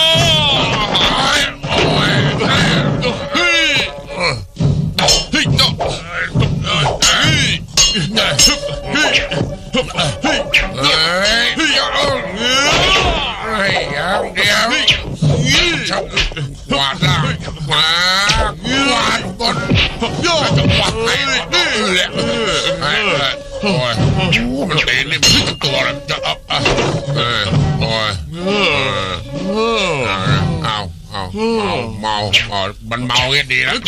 โอ้ยเฮ้ยเฮ้ยโย่เฮ้ยเฮ้ยเฮ้ยเฮ้ยเฮ้ยเดี๋ยวชักกวาดล่างมากวาดบนจะกวาดไหนนี่แหละโอ้ยมันตีนี่มันทุกตัวเลยจะอับอ่ะเออโอ้ยเอาเอาเมาเมามันเมาแค่ดีแล้ว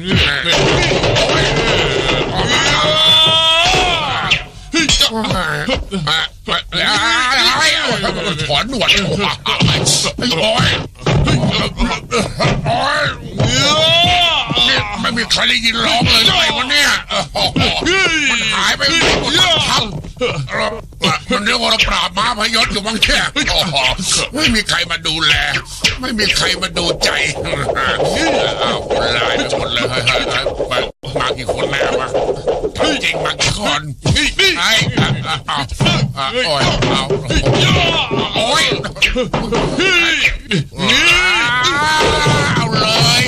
ถอนหนวดโอ้ยโอ้ยไม่มีใครได้ยินร้องเลยไงวะเนี่ยมันหายไปหมดทั้งมันเรียกว่าเราปราบม้าพยศอยู่บางแค่ไม่มีใครมาดูแลไม่มีใครมาดูใจอ้าวคนร้ายไปหมดเลยมากี่คนแล้ววะจริงมากี่คนไอ้เอาโอ้ยเอาโอ้ยเอาเลย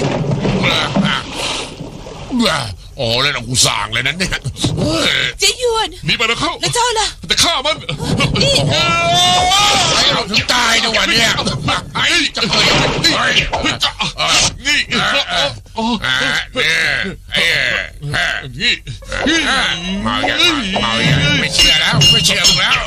โอ้เล่นเอากูสั่งเลยนั่นเนี่ยเจ๊ยวนหนีไปแล้วเข้าแล้วเจ้าล่ะแต่ฆ่ามันนี่ไอ้เราถึงตายนะวันนี้ไอ้จะเคยนี่นี่ไอ้นี่มาอย่างมาอย่างไม่เชื่อแล้วไม่เชื่อมึงแล้ว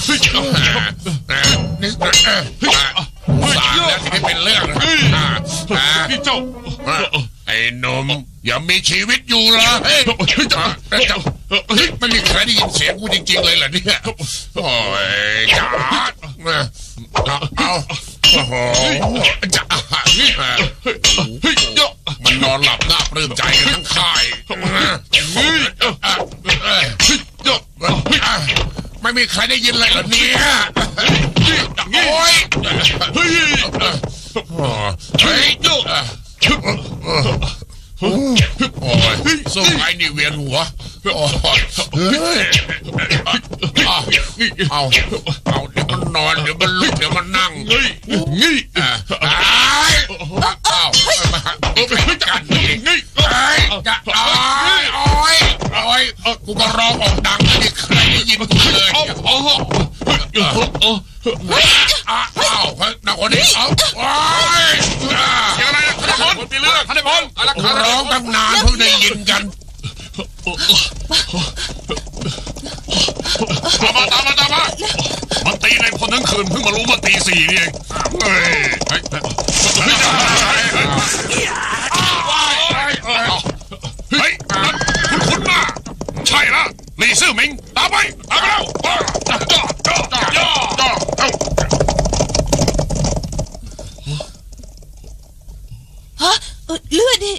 นี่สั่งแล้วที่เป็นเรื่องพี่เจ้าไอ้นมอย่ามีชีวิตอยู่เหรอเฮ้ยไม่มีใครได้ยินเสียงกูจริงๆเลยเหรอเนี่ยโอ้ยจ๋าเอาโอ้โหจ๋ามันนอนหลับหน้าปลื้มใจกันทั้งค่ายไม่มีใครได้ยินเลยเหรอเนี่ยโอ้ยเฮ้ยเฮ้ยโอ้ยสู้ไอ้นี่เวียนหัวโอ้ยเอาเอาเดี๋ยวมันนอนเดี๋ยวมันลุกเดี๋ยวมันนั่งเฮ้ยงี้ไอ้เอาไปกันงี้ไอ้จะโอ้ยโอ้ยโอ้ยกูก็ร้องออกดังไม่มีใครได้ยินกูเลยโอ้โหอ้าวนักคนนี้เอาโอ้ยอะไรนะท่านพลตีเลือกท่านพลร้องตั้งนานเพิ่งได้ยินกันตามมาตามมาตามมามันตีในคนทั้งคืนเพิ่งมารู้มาตีสี่นี่เองเฮ้ยเฮ้ยเฮ้ยคุณคุณมาใช่ละลีซื่อมิงตามไปตามไปแล้วจ้าจ้าจ้าจ้าจ้าฮะเลือดนี่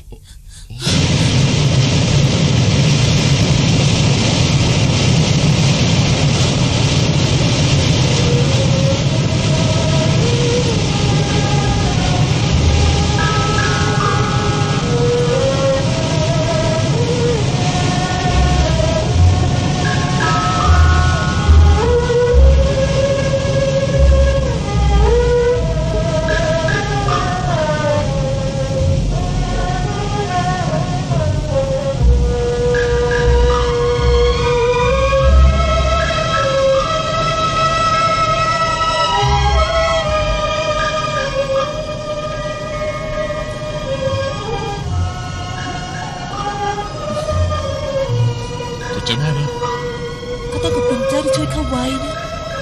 ใจมากนะก็ต้องขอบคุณเจ้าที่ช่วยเข้าไว้นะ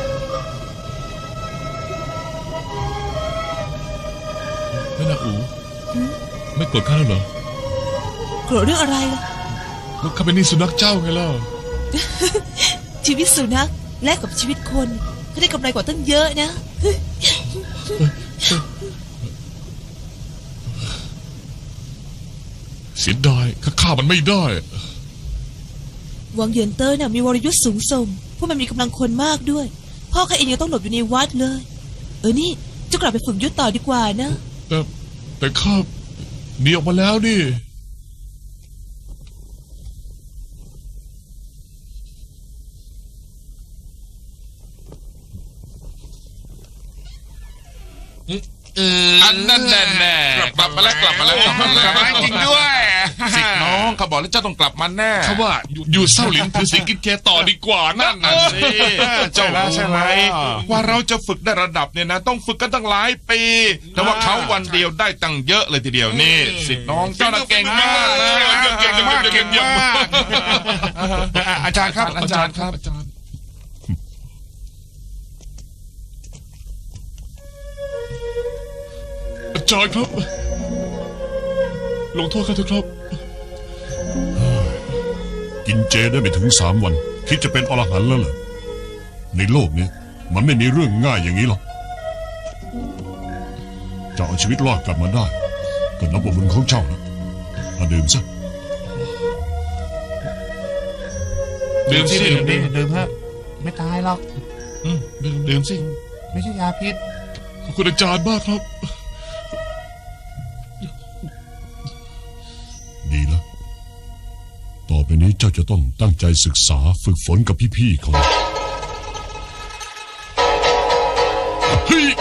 แม่นางอูไม่โกรธข้าแล้วเหรอโกรธเรื่องอะไรล่ะลูกข้าเป็นนี่สุนัขเจ้าไงล่ะชีวิตสุนัขแลกกับชีวิตคนเขาได้กำไรกว่าตั้งเยอะนะเสียดายข้าฆ่ามันไม่ได้วังเหยินเตอร์น่ะมีวรยุทธ์สูงส่งพวกมันมีกำลังคนมากด้วยพ่อข้าเองยังต้องหลบอยู่ในวัดเลยเออนี่จะกลับไปฝึกยุทธต่อดีกว่านะแต่แต่ข้าหนีออกมาแล้วนี่อันนั้นแน่แน่กลับมาแล้วกลับมาแล้วกลับมาแล้วจริงด้วยสิน้องเขาบอกแล้วเจ้าต้องกลับมาแน่เขาว่าอยู่เศร้าหลินถือสิงกินแกต่อดีกว่านั่นน่ะสิเจ้ารู้ใช่ไหมว่าเราจะฝึกได้ระดับเนี่ยนะต้องฝึกกันตั้งหลายปีแต่ว่าเขาวันเดียวได้ตั้งเยอะเลยทีเดียวนี่สิน้องเจ้าเก่งมากนะเก่งมากเก่งมากอาจารย์ครับอาจารย์ครับอาจารย์อาจารย์ครับลงโทษข้าเถอะครับกินเจได้ไม่ถึงสามวันคิดจะเป็นอรหันต์แล้วเหรอในโลกนี้มันไม่มีเรื่องง่ายอย่างนี้หรอกจะเอาชีวิตรอดกลับมาได้ก็นับว่าบุญของเจ้านะมาดื่มซะดื่มสิดื่มดิดื่มฮะไม่ตายหรอกดื่มดื่มสิไม่ใช่ยาพิษขอบคุณอาจารย์มากครับดีแล้วต่อไปนี้เจ้าจะต้องตั้งใจศึกษาฝึกฝนกับพี่ๆเขาเฮ้ย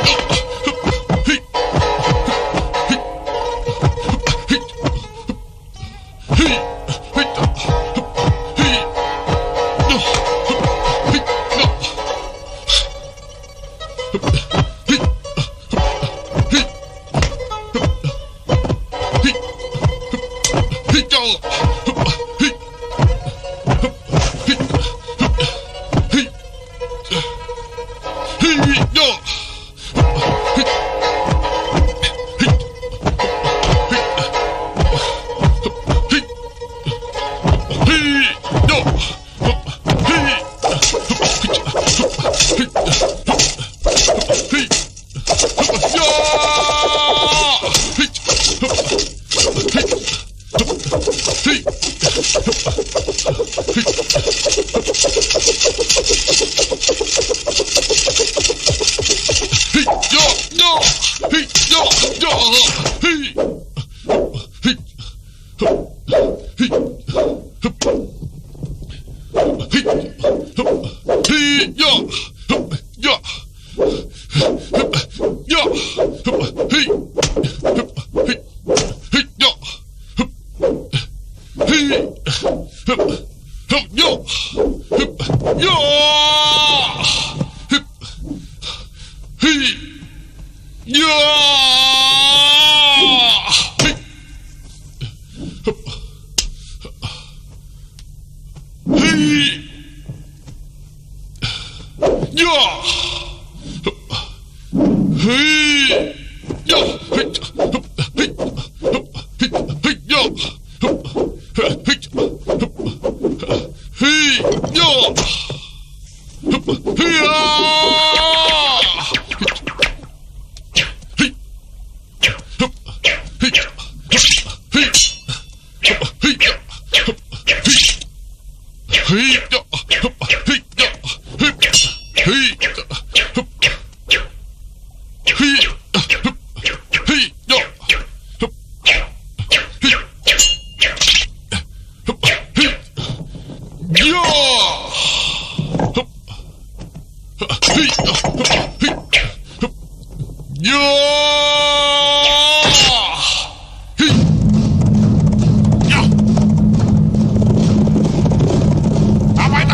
ไ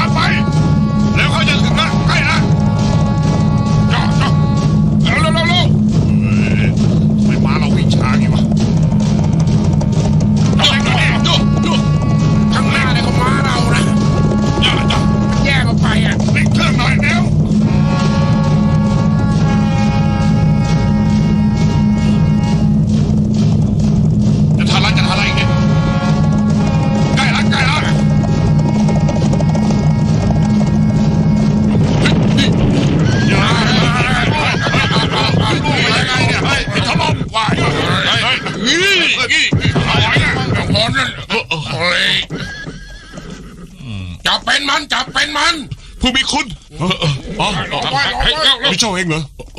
จับเป็นมันจับเป็นมันผู้มีคุณอ๋อไม่เจ้าเองเหรอ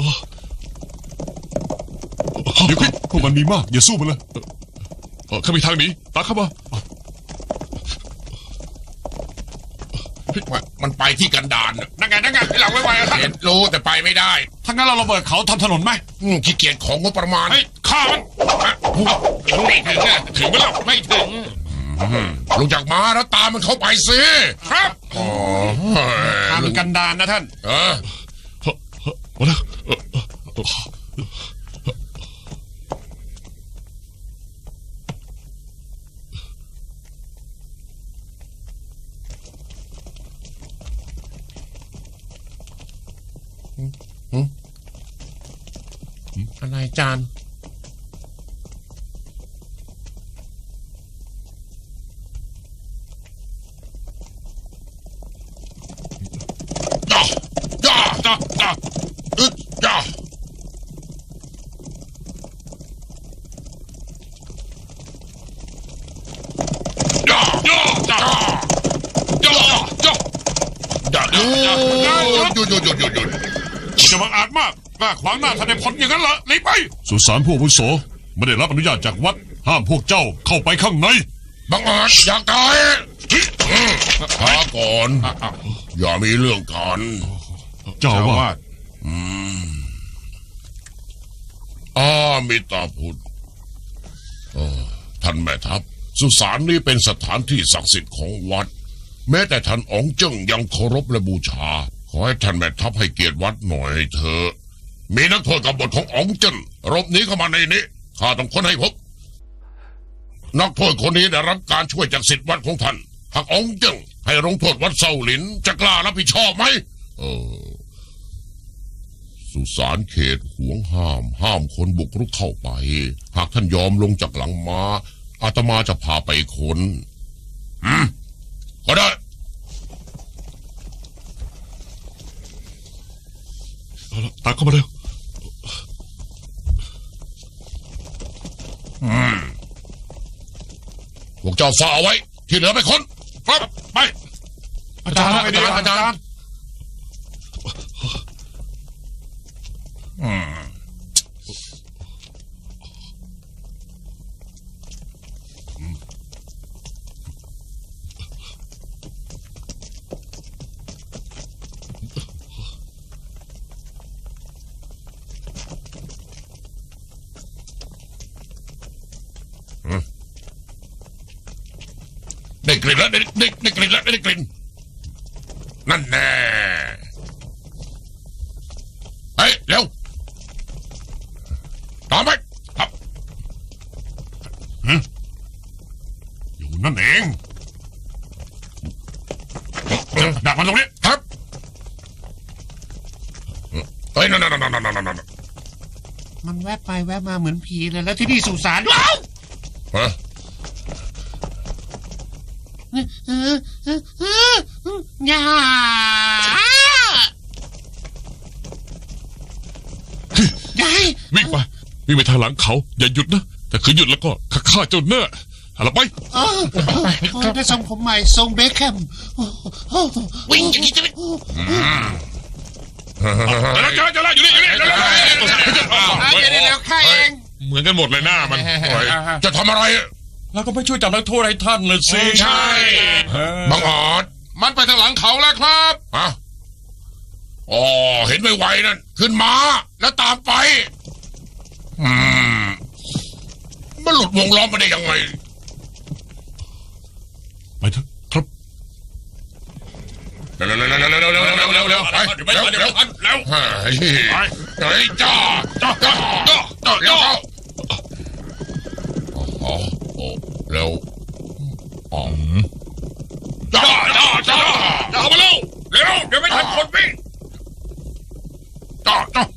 เดี๋ยวพวกมันมีมากอย่าสู้มันเลยข้ามีทางหนีตามเข้ามามันไปที่กันดารนั่งไงนั่งไงที่หลังไวๆท่านรู้แต่ไปไม่ได้ถ้างั้นเราระเบิดเขาทำถนนไหมขี้เกียจของงบประมาณเฮ้ยข้ามันไม่ถึงอ่ะถึงไม่หรอกไม่ถึงลงจากม้าแล้วตามมันเข้าไปสิครับอ๋อทำกันดารนะท่านเออมาแล้วอะไรจานจ้าจ้าจ้าจ้าอึดจ้าจ้าจ้าจ้าจ้าจ้าจ้าหยุดหยุดหยุดหยุดหยุดหยุดจะบังอาจมากกล้าขวางหน้าท่านในผลอย่างนั้นเหรอหนีไปสุสานพวกวุโสไม่ได้รับอนุญาตจากวัดห้ามพวกเจ้าเข้าไปข้างในบังอาจอยากตายช้าก่อนอย่ามีเรื่องกันเจ้าว่าอามิตาพุทธท่านแม่ทัพสุสานนี้เป็นสถานที่ศักดิ์สิทธิ์ของวัดแม้แต่ท่านอ๋องเจิ้งยังเคารพและบูชาขอให้ท่านแม่ทัพให้เกียรติวัดหน่อยเถอะมีนักโทษกบฏของอ๋องเจิ้งรบนี้เข้ามาในนี้ข้าต้องค้นให้พบนักโทษคนนี้ได้รับการช่วยจากศิษย์วัดของท่านหากอ๋องเจิ้งให้ลงโทษวัดเซาหลินจะกล้ารับผิดชอบไหมเออสุสานเขตห่วงห้ามห้ามคนบุกรุกเข้าไปหากท่านยอมลงจากหลังม้าอาตมาจะพาไปค้นอืมก็ได้ตามเข้ามาเร็วพวกเจ้าฝ่าเอาไว้ที่เหลือไปค้นครับไปอาจารย์อาจารย์อาจารย์ได้กลิ่นแล้วได้ได้ได้กลิ่นแล้วได้กลิ่นนั่นแน่เฮ้ยเร็วตามไปครับอยู่นั่นเองดักมันตรงนี้ครับเฮ้ยนั่นนั่นนั่นนั่นนั่นนั่นมันแวบไปแวบมาเหมือนผีเลยแล้วที่นี่สุสานฮะย่ายายวิ่งไปวิ่งไปทางหลังเขาอย่าหยุดนะแต่คือหยุดแล้วก็ฆ่าเจ้าเนื้ออะไรไปได้ทรงผมใหม่ทรงเบคแฮมวิ่งอย่างนี้จะไม่เจอเจอแล้วอยู่นี่อยู่นี่เร็วเร็วข้าเองเหมือนกันหมดเลยหน้ามันจะทำอะไรเราก็ไปช่วยจับนักโทษให้ท่านเลยสิใช่บังอาจมันไปทางหลังเขาแล้วครับอ่ะอ๋อเห็นไวๆนั่นขึ้นมาแล้วตามไปอืมมันหลุดวงล้อมมาได้ยังไงไปเถอะครับเร็วเร็วเร็วเร็วเร็วเร็วเร็วเร็วเร็วไปเร็วเร็วเร็วเร็วเฮ้ยจ้าจ้าจ้าจ้าจ้าเร็วอ๋อเร็วอ๋อจ้าจ้าจ้าจ้ามาเร็วเร็วเดี๋ยวไม่ทันคนวิ่งจ้าจ้า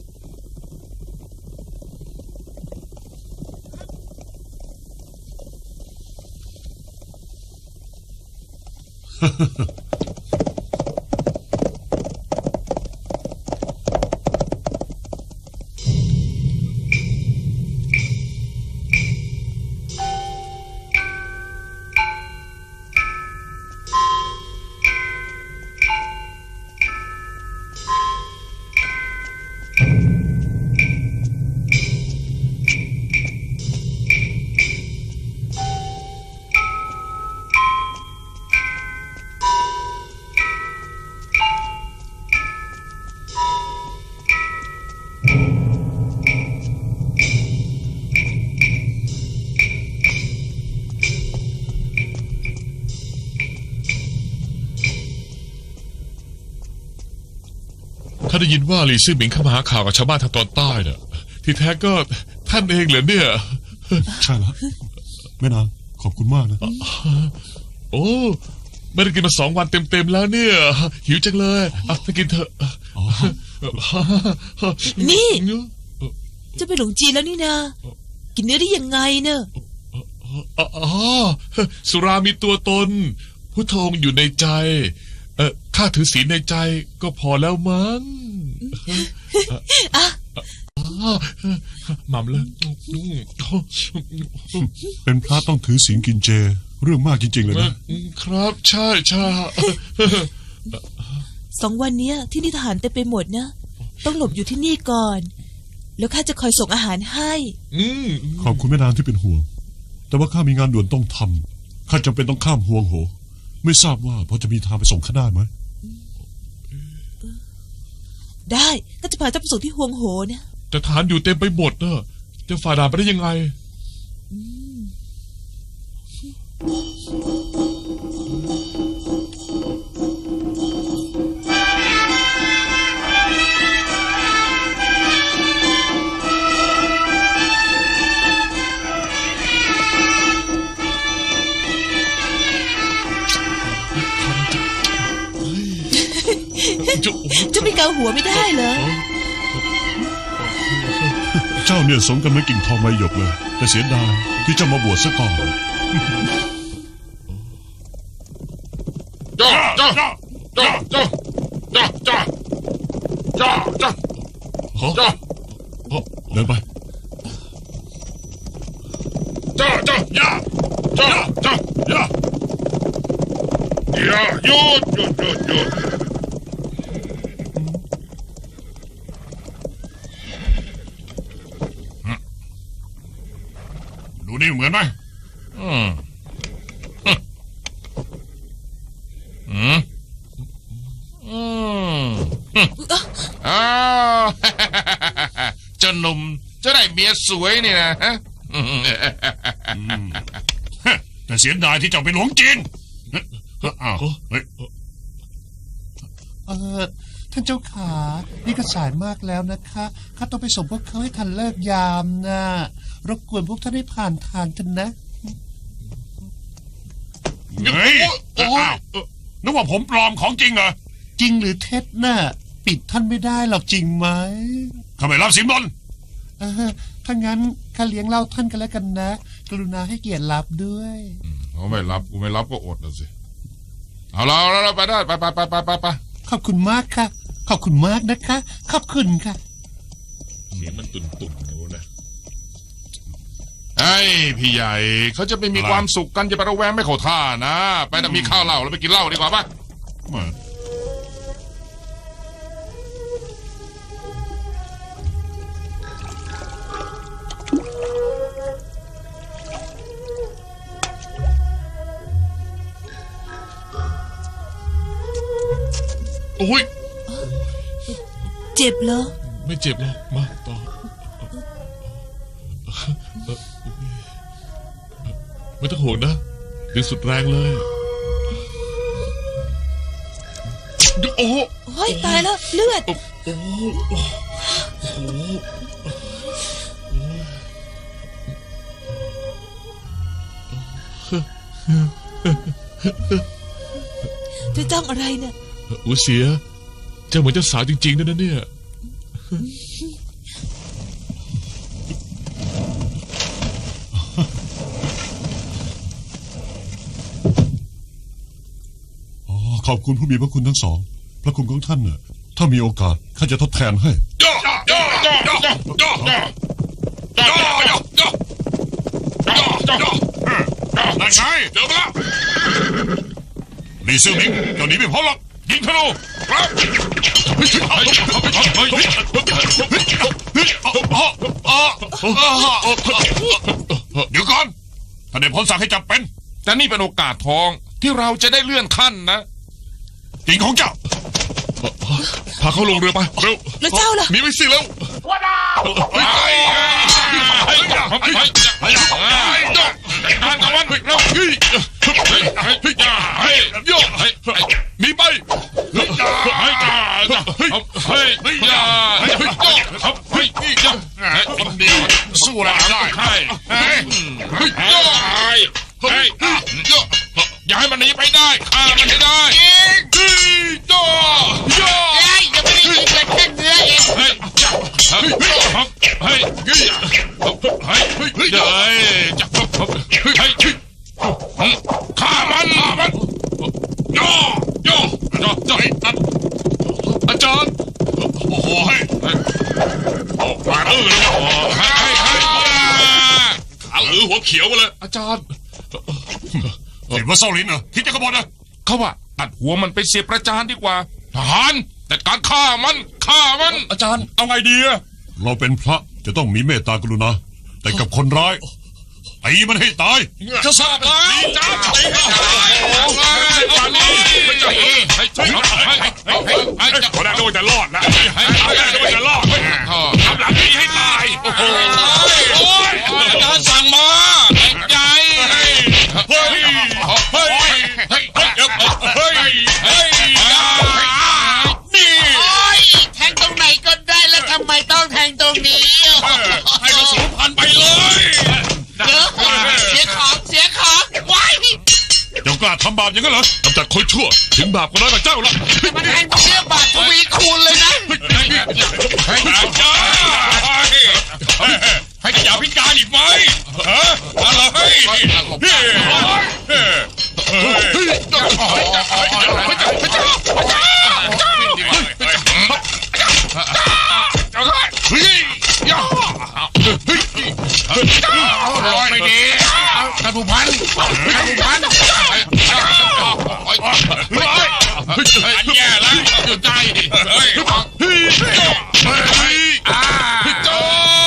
ถ้าได้ยินว่าหลีซื่อหมิงเข้ามาหาข่าวกับชาวบ้านทางตอนใต้น่ะที่แท้ก็ท่านเองเหรอเนี่ยใช่แล้วแม่นางขอบคุณมากนะโอ้ไม่ได้กินมาสองวันเต็มๆแล้วเนี่ยหิวจังเลยอ่ะไปกินเถอะนี่จะไปหลงจีนแล้วนี่นะกินเนื้อได้ยังไงเนอะอ๋อสุรามีตัวตนพุทโธอยู่ในใจเออข้าถือศีลในใจก็พอแล้วมั้งอ่ะหม่ำเลยเป็นพระต้องถือศีลกินเจเรื่องมากจริงๆเลยนะครับใช่ใช่สองวันนี้ที่นี่ทหารเต็มไปหมดนะต้องหลบอยู่ที่นี่ก่อนแล้วข้าจะคอยส่งอาหารให้ขอบคุณแม่นางที่เป็นห่วงแต่ว่าข้ามีงานด่วนต้องทำข้าจำเป็นต้องข้ามห่วงโหไม่ทราบว่าพอจะมีทางไปส่งข้าได้ไหมได้ก็จะพาเจ้าไปส่งที่ห่วงโหนะแต่ทหารอยู่เต็มไปหมดเนอะจะฝ่าด่านไปได้ยังไงจะไม่เกาหัวไม่ได้เหรอเจ้าเนี่ยสมกับเป็นกิ่งทองใบหยกเลยแต่เสียดายที่เจ้ามาบวชซะก่อนจ้าจ้าจ้าจ้าจ้าจ้าจ้าจ้าจ้าเดินไปจ้าจ้าย่าจ้าจ้าย่าย่าหยุดหยุดหยุดหยุดดูนี่เหมือนไหมอืมอืมอืมอ้าวเจ้าหนุ่มจะได้เมียสวยนี่นะฮะแต่เสียดายที่เจ้าไปหลวงจีนอ้าวเฮ้ยเออท่านเจ้าขานี่ก็สายมากแล้วนะคะข้าต้องไปส่งพวกเขาให้ทันเลิกยามนะรบกวนพวกท่านให้ผ่านทางท่านนะเฮ้ยอ้าวนึกว่าผมปลอมของจริงเหรอจริงหรือเท็จน่ะปิดท่านไม่ได้หรอกจริงไหมข้าไม่รับสินบนเออถ้างั้นข้าเลี้ยงเหล้าท่านกันแล้วกันนะกรุณาให้เกียรติรับด้วยเขาไม่รับกูไม่รับก็อดนะสิเอาเราเราไปได้ไปไปไปไปไปไปขอบคุณมากค่ะขอบคุณมากนะคะขอบคุณค่ะเสียงมันตุ่นตุ่นอยู่นะไอ้พี่ใหญ่เขาจะไม่มีความสุขกันจะไประแวงไม่เข้าท่านะไปแต่มีข้าวเหล้าแล้วไปกินเหล้าดีกว่าป่ะโอ้ยเจ็บเหรอไม่เจ็บหรอกมาต่อไม่ต้องห่วงนะดึงสุดแรงเลยโอ้โหตายแล้วเลือดโอ้โหเธอจ้องอะไรเนี่ยอูเสียเจ้าเหมือนเจ้าสาวจริงๆด้วยนะเนี่ยขอบคุณผู้มีพระคุณทั้งสองพระคุณของท่านน่ะถ้ามีโอกาสข้าจะทดแทนให้ย่อย่อย่อย่อย่อย่อย่อย่อย่อย่อย่นั่นไงเจอมาแล้วหลี่ซื่อหมิงเจ้าหนีไม่พ้นหรอกยิงธนูครับเดี๋ยวก่อนท่านได้พ้นสั่งให้จับเป็นแต่นี่เป็นโอกาสทองที่เราจะได้เลื่อนขั้นนะจริงของเจ้าพาเขาลงเรือไปเร็วแล้วเจ้าล่ะมีไม่สิแล้วว้าวเฮ้ยเฮ้ยเฮ้ยเฮ้ยเฮ้ยเฮ้ยทางกับมันเร็วเฮ้ยเฮ้ยเฮ้ยเฮ้ยเฮ้ยโย่เฮ้ยหนีไปเฮ้ยเฮ้ยเฮ้ยเฮ้ยไปได้ฆ่ามันให้ได้ยิงจ่อย่อเฮ้ยยังไม่ได้ยิงเลยแค่เนื้อเองเฮ้ยเฮ้ยเฮ้ยเฮ้ยเฮ้ยเฮ้ยเฮ้ยจับเฮ้ยเฮ้ยฆ่ามันฆ่ามันย่อย่อย่อย่ออาจารย์โอ้โหเฮ้ยออกมาเออเฮ้ยเฮ้ยขาหรือหัวเขียวมาเลยอาจารย์เห็นว่าเศร้าลิ้นเหรอคิดจะกบฏนะเขาว่าตัดหัวมันไปเสียประจานดีกว่าทหารแต่การฆ่ามันฆ่ามันอาจารย์เอาไงดีอะเราเป็นพระจะต้องมีเมตตากรุณาแต่กับคนร้ายตีมันให้ตายจะทราบแล้วจ้าตีให้ตายเอาไงเอาไงไม่ใช่ให้ช่วยให้ให้ให้ให้คนแรกด้วยจะรอดนะให้คนแรกด้วยจะรอดทำหลังนี้ให้ตายโอ้โหโอ้ยอาจารย์สั่งมาใจเฮ้ยเฮ้ยเฮ้ยเฮ้ยเฮ้ยเฮ้ยนี่แทงตรงไหนก็ได้แล้วทำไมต้องแทงตรงนี้ให้กระสุนพันไปเลยเสียของเสียของว้ายเจ้ากล้าทำบาปอย่างนั้นเหรอกำจัดคนชั่วถึงบาปก็น้อยกว่าเจ้าละมันแทงเสียบาปทวีคูณเลยนะให้จ้าให้จะพิการอีกไหมฮะอะไรเฮ้ยเฮ้ยเฮ้ยเฮ้ยเฮ้ยไม่ดีท่านผู้พันท่านผู้พันอันแย่แล้วอยู่ใจเฮ้ยเฮ้ยเฮ้ยอ่าโจ้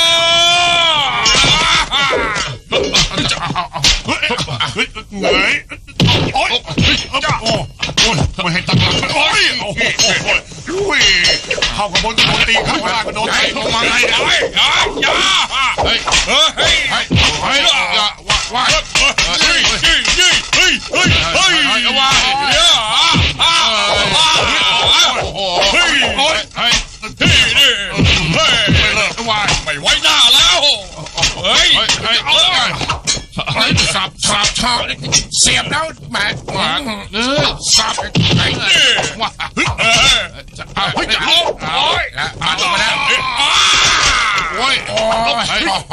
เฮ้ยเงยโอ้ยโอ้โอ้ไม่ให้ตั้งหลักโอ้ยโอ้โหโอ้ยเข้ากับบนโดนตีเข้าล่างก็โดนตีลงมาไงเฮ้ยอย่าอย่าเฮ้ยเฮ้ยเฮ้ยเฮ้ยอย่าว่าว่าเฮ้ยเฮ้ยเฮ้ยเฮ้ยเฮ้ยเฮ้ยว่าเนี่ยอ่าอ่าโอ้เฮ้ยโอ้ยเฮ้ยเฮ้ยเฮ้ยว่าไม่ไว้หน้าแล้วเฮ้ยเฮ้ยเอาสับสับชอบเสียบแล้วแหมเออสับไหนว่าเฮ้ยเฮ้ยจะล้มโอ้ยมาต่อมาแล้วโอ้ยโอ้ย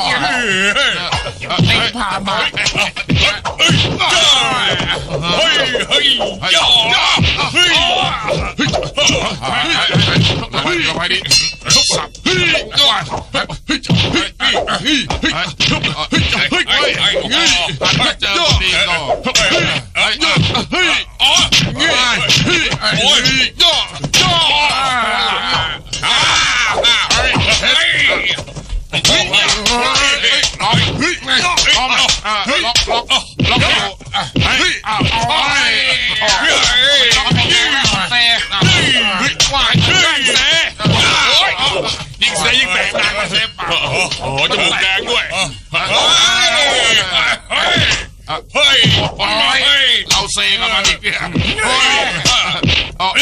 ตีผ่ามาเฮ้ยเฮ้ยเฮ้ยย่อเฮ้ยเฮ้ยเฮ้ยไปดิสับเฮ้ยย่อเฮ้ยเฮ้ยเฮ้ยเฮ้ยเฮ้ยเฮ้ยเฮ้ยเฮ้ยเฮ้ยเจอดีก็เฮ้ยเฮ้ยเฮ้ยอ๋อเฮ้ยเฮ้ยโอ้ยย่อย่ออ่าเฮ้ยเฮ้ยเฮ้ยล็อกเฮ้ยล็อกล็อกล็อกล็อกล็อกอยู่เฮ้ยอ้าวโอ้ยเฮ้ยล็อกยิงเซ่เฮ้ยว่ายิงเซ่โอ้ยยิงเซ่ยิงแตกนานเซ่ปากโอ้จมูกแดงด้วยเฮ้ยเฮ้ยเฮ้ยเราเซ่กันมาอีกเนี่ยเฮ้ยโอ้ย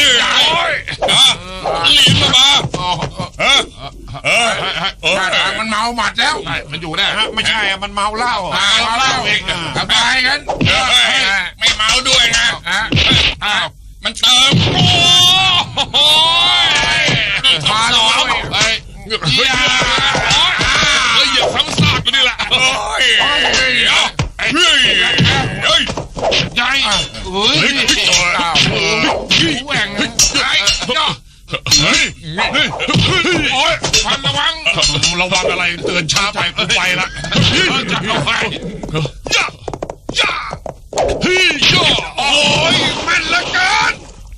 ลิ้นมาบ้าเฮ้ยเฮ้ยมันเมาหมัดแล้วมันอยู่ได้ฮะไม่ใช่มันเมาเหล้าเมาเหล้าเองทำไมกันไม่เมาด้วยนะอ้าวมันเติมโอ้ยมาหน่อยเฮ้ยเฮ้ยเฮ้ยอย่าซ้ำซากอยู่นี่แหละเฮ้ยเฮ้ยเฮ้ยเฮ้ยใหญ่เฮ้ยอ้าวแหว่งเฮ้ยเฮ้ยเฮ้ยโอ้ยพันระวังระวังอะไรเตือนช้าไปกูไปละจับเอาไปย่าย่าเฮ้ยย่าโอ้ยแม่นละกัน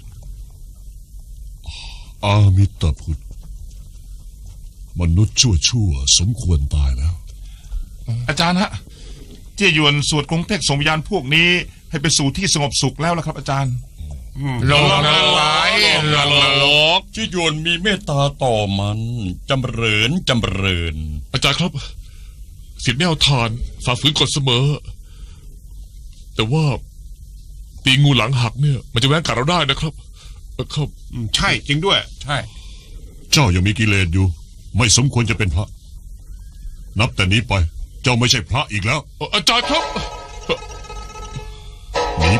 อามิตาพุทธมนุษย์ชั่วชั่วสมควรตายแล้วอาจารย์ฮะเจี้ยหยวนสวดกงเต็กส่งวิญญาณพวกนี้ให้ไปสู่ที่สงบสุขแล้วล่ะครับอาจารย์โลกอะไรโลกที่ยวนมีเมตตาต่อมันจำเริญจำเริญอาจารย์ครับศิษย์ไม่เอาทานฝ่าฝืนกฎเสมอแต่ว่าตีงูหลังหักเนี่ยมันจะแว้งกัดเราได้นะครับครับใช่จริงด้วยใช่เจ้ายังมีกิเลสอยู่ไม่สมควรจะเป็นพระนับแต่นี้ไปเจ้าไม่ใช่พระอีกแล้วอาจารย์ครับหนี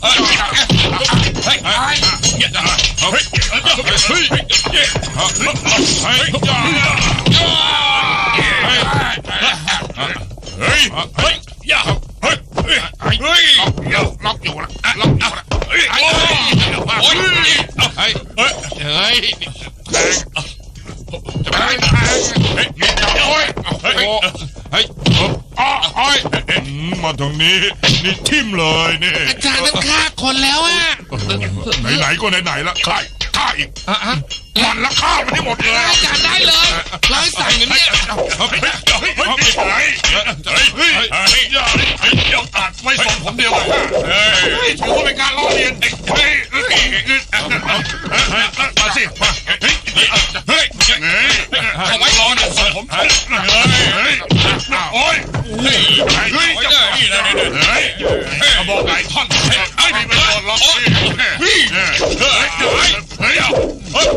เฮ้ยเฮ้ยเฮ้ยเฮ้ยเฮ้ยเฮ้ยเฮ้ยอย่าเฮ้ยเฮ้ยเฮ้ยล็อกอยู่ละล็อกอยู่ละเฮ้ยโอ้ยโอ้ยเฮ้ยเฮ้ยเฮ้ยจะไปไหนเฮ้ยโอ้ยเฮ้ยเฮ้ยอ๋อโอ้ยมาตรงนี้นี่ทิ่มเลยนี่อาจารย์ต้องฆ่าคนแล้วอ่ะไหนๆก็ไหนๆละฆ่าฆ่าอีกมันละฆ่ามันให้หมดเลยอาจารย์ได้เลยร้อยสั่งอย่างนี้เฮ้ยเฮ้ยเฮ้ยเฮ้ยเฮ้ยเฮ้ยเฮ้ยอย่าอัดไม่ส่งผมเดียวเฮ้ยถือว่าเป็นการล้อเลียนเฮ้ยเฮ้ยมาสิมาเฮ้ยเฮ้ยเอาไว้ล้อเนี่ยส่งผมเฮ้ยเฮ้ยโอ้ยเฮ้ยเฮ้ยเฮ้ยเฮ้ยบอกไงท่อนไม่มีประโยชน์หรอกเฮ้ยเฮ้ยเฮ้ยเฮ้ยเฮ้ยเฮ้ย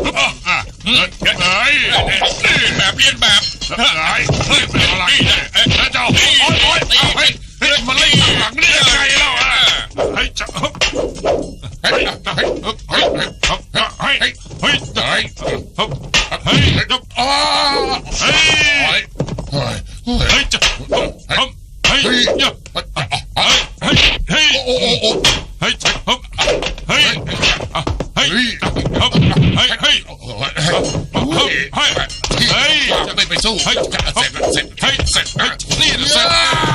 แบบเลียนแบบเฮ้ยเฮ้ยเป็นอะไรเจ้าโอ้ยโอ้ยเฮ้ยเฮ้ยมันเล่นหลังได้ยังไงแล้วอ่ะเฮ้ยจะเฮ้ยเฮ้ยเฮ้ยเฮ้ยเฮ้ยเฮ้ยเฮ้ยเฮ้ยเฮ้ยจะอ๋อเฮ้ยเฮ้ยเฮ้ยจะเฮ้ยเฮ้ยเฮ้ยเฮ้ยเฮ้ยโอ้โอ้โอ้เฮ้ยเฮ้ยเฮ้ยเฮ้ยเฮ้ยเฮ้ยเฮ้ยเฮ้ยเฮ้ยจะไม่ไปสู้เฮ้ยเสร็จเสร็จเฮ้ยเสร็จนี่เสร็จ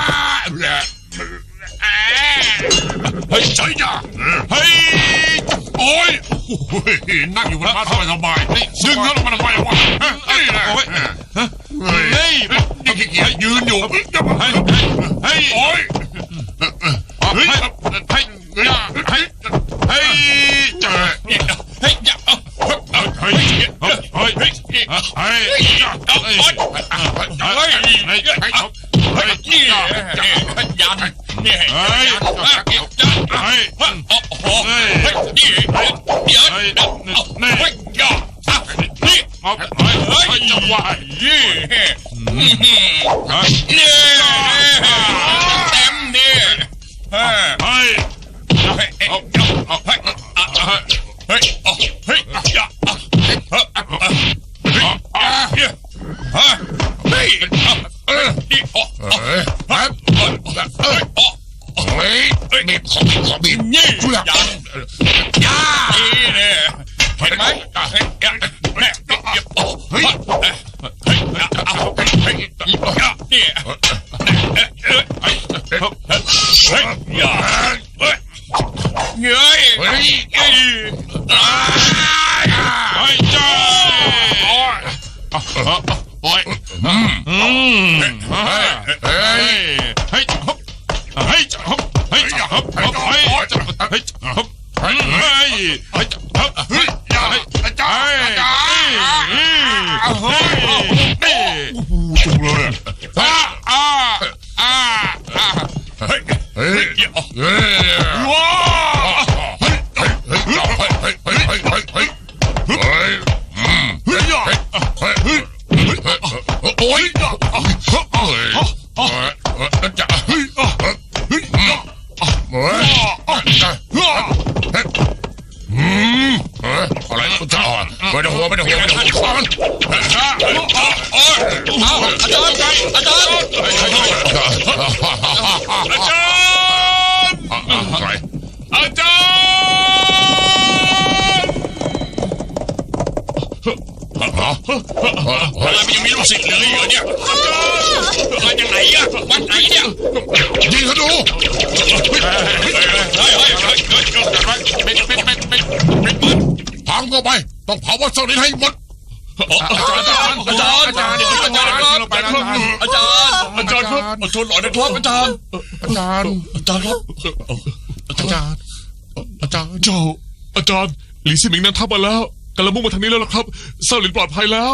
เฮ้ยใจจ้าเฮ้ยโอ้ยนั่งอยู่บนม้าสบายสบายดึงเขาลงมาทำไมวะเฮ้ยเฮ้ยนี่ขี้เกียจยืนอยู่เฮ้ยเฮ้ยโอ้ยเฮ้ยเฮ้ยเฮ้ยเฮ้ยเฮ้ยเจอเฮ้ยอย่าเฮ้ยเฮ้ยเฮ้ยเฮ้ยเฮ้ยเฮ้ยเฮ้ยเฮ้ยเฮ้ยเฮ้ยนี่ยันนี่เฮ้ยจัดเฮ้ยโอ้โหเฮ้ยนี่เฮ้ยเดี๋ยวเฮ้ยนี่เฮ้ยย่านี่เอาเฮ้ยเฮ้ยจังหวะนี่นี่เต็มนี่เฮ้ยเฮ้ยเฮ้ยเฮ้ยเฮ้ยเฮ้ยเฮ้ยอย่าเฮ้ยเฮ้ยเฮ้ยเฮ้ยเออนี่โอ้เฮ้ยเฮ้ยเฮ้ยเฮ้ยเฮ้ยนี่ขอขอบินนี่ยันยานี่เนี่ยเห็นไหมเฮ้ยเฮ้ยเฮ้ยเฮ้ยเฮ้ยเอาเฮ้ยเฮ้ยนี่เฮ้ยเฮ้ยเฮ้ยเฮ้ยอย่าเฮ้ยเงยเฮ้ยเฮ้ยเฮ้ยจ้าโอ้ยโอ้ยอืมอืมเฮ้ยเฮ้ยเฮ้ยฮบเฮ้ยฮบเฮ้ยฮบเฮ้ยเฮ้ยเฮ้ยฮบเฮ้ยเฮ้ยเฮ้ยฮบเฮ้ยเฮ้ยอาจารย์อาจารย์เฮ้ยนี่จุกเลยอ่าอ่าอ่าอ่าเฮ้ยเฮ้ยเฮ้ยว้าเฮ้ยเฮ้ยเฮ้ยเฮ้ยเฮ้ยเฮ้ยเฮ้ยเฮ้ยเฮ้ยเฮ้ยอืมเฮ้ยเฮ้ยเฮ้ยเฮ้ยโอ้ยเฮ้ยเฮ้ยจะเฮ้ยเฮ้ยเฮ้ยเฮ้ยอืมเฮ้ยอะไรจะอ่อนไม่ได้หัวไม่ได้หัวไม่ได้หัวซ้อนโอ้ยอาจารย์อาจารย์อาจารย์อะไรอาจารย์อะไรมันยังมีลูกศิษย์เหลืออยู่เนี่ยมาจากไหนอะวัดไหนเนี่ยยิงเขาดูพังเข้าไปต้องเผาวัดโซนินให้หมดอาจารย์อาจารย์อาจารย์อาจารย์ครับอาจารย์อาจารย์ครับอดทนหน่อยนะครับอาจารย์อาจารย์อาจารย์ครับอาจารย์อาจารย์เจ้าอาจารย์หลีซิมิงนั้นทับมาแล้วกำลังมุ่งมาทางนี้แล้วครับเซาหลินปลอดภัยแล้ว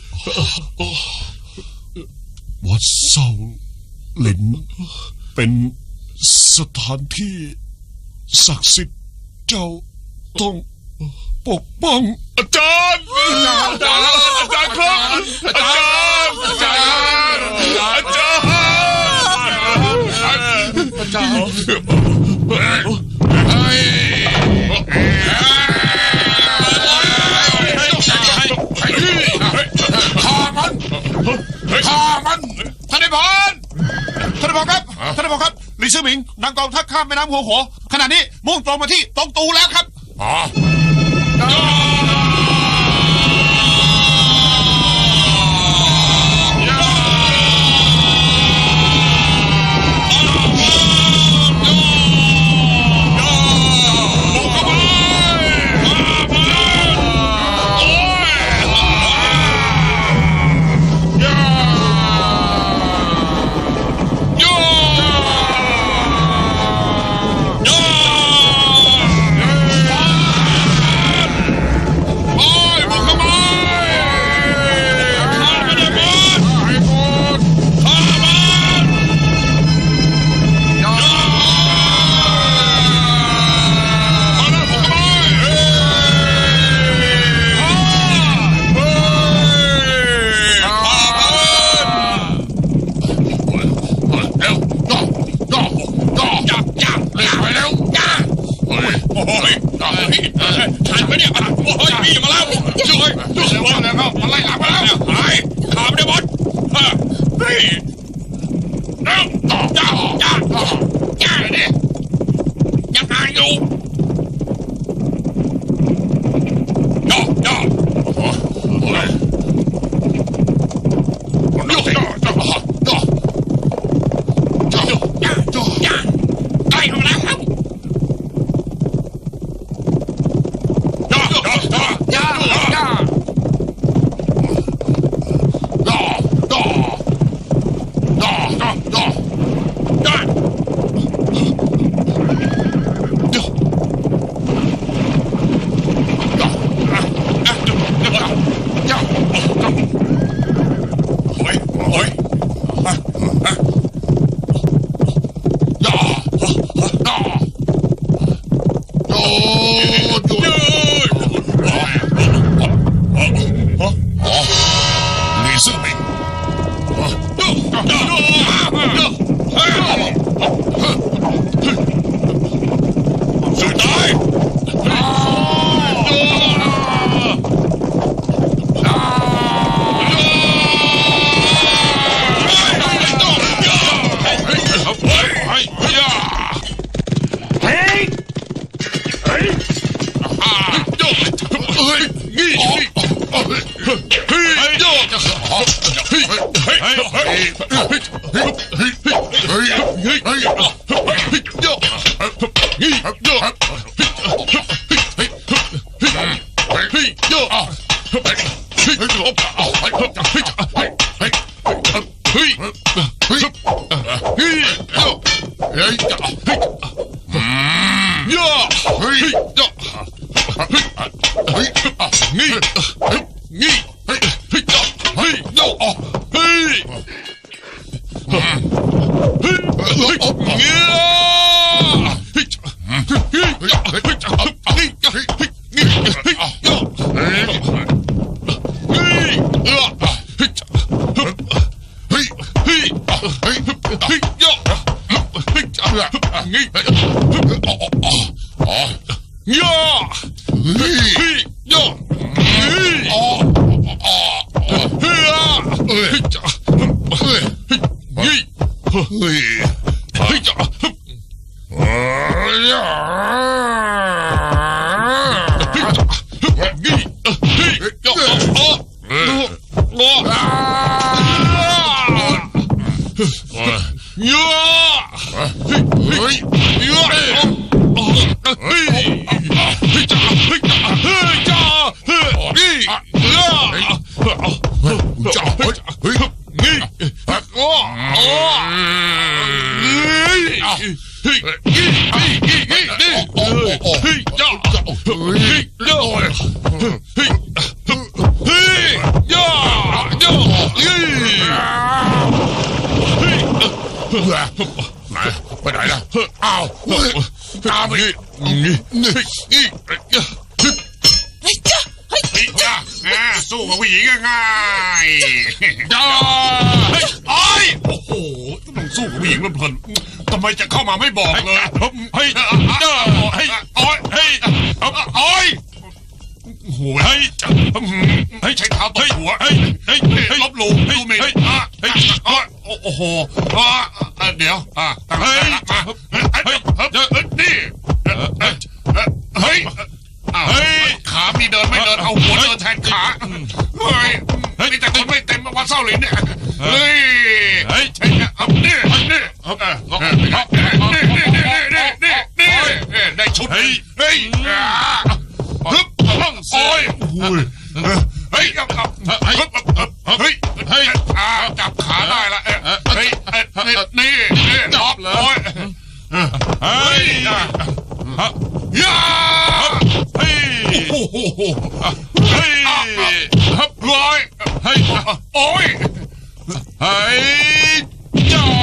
วัดเซาหลินเป็นสถานที่ศักดิ์สิทธิ์เจ้าต้องปกป้องอาจารย์อาจารย์อาจารย์อาจารย์ครับอาจารย์อาจารย์อาจารย์อาจารย์ข้ามันท่านนายพลท่านนายพลครับท่านนายพลครับลีซื่อหมิงนำกองทัพข้ามแม่น้ำหัวหัวขณะนี้มุ่งตรงมาที่ตงตูแล้วครับอ๋อทันไหมเนี่ยโอ้ยพี่มาแล้วช่วยช่วยว่าแล้วมาไล่หลังมาแล้วหายขาไม่ได้บอลเฮ้ยแล้วต่อจ้าจ้าจ้าเนี่ยยังหาอยู่จ้าจ้าโอ้ยจ้าจ้าจ้าจ้าจ้าจ้าจ้าใกล้เข้ามาแล้วครับไปไหนล่ะอ้าวตามไปนี่นี่เฮ้ยจ้าเฮ้ยจ้าสู้กับผู้หญิงง่ายจ้าเฮ้ยโอ้ยโอ้โหต้องสู้กับผู้หญิงเพลินทำไมจะเข้ามาไม่บอกเลยเฮ้ยจ้าเฮ้ยขาเฮ้ยมีแต่คนไม่เต็มวันเศร้าลิ้นเนี่ยเฮ้ยเฮ้ยใช่เนี่ยเอาเนี่ยเนี่ยเอาเนี่ยเนี่ยเนี่ยเนี่ยเนี่ยได้ชุดเฮ้ยเฮ้ยฮึบโอ้ยเฮ้ยเฮ้ยเฮ้ยเฮ้ยจับขาได้ละเฮ้ยนี่นี่ล็อกเลยเฮ้ยย่าเฮ้ยเฮ้ยฮับร้อยเฮ้ยโอ้ยเฮ้ยจ้า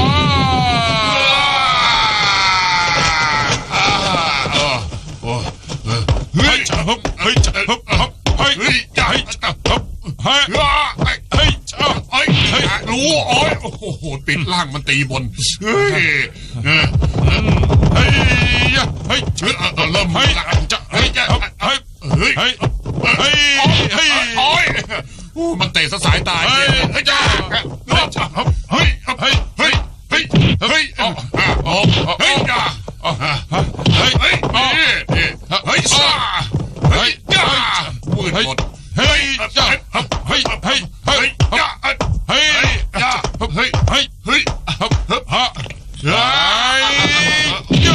เฮ้ยฮับเฮ้ยฮับฮับเฮ้ยจ้าฮับเฮ้ยเฮ้ยจ้าเฮ้ยเฮ้ยรู้โอ้ยโอ้โหปิดล่างมันตีบนเฮ้ยเฮ้ยเฮ้ยเฮ้ยเริ่มเฮ้ยจะเฮ้ยจะเฮ้ยเฮ้ยเฮ้ยเฮ้ยเฮ้ยโอ้ยมันเตะสายตาเฮ้ยเฮ้ยจ้าเฮ้ยเฮ้ยเฮ้ยเฮ้ยเฮ้ยเฮ้ยโอ้เฮ้ยจ้าเฮ้ยเฮ้ยเฮ้ยเฮ้ยซ่าเฮ้ยจ้ามืดหมดเฮ้ยจ้าเฮ้ยเฮ้ยเฮ้ยจ้าเฮ้ยจ้าเฮ้ยเฮ้ยเฮ้ยฮะฮะเฮ้ยจ้า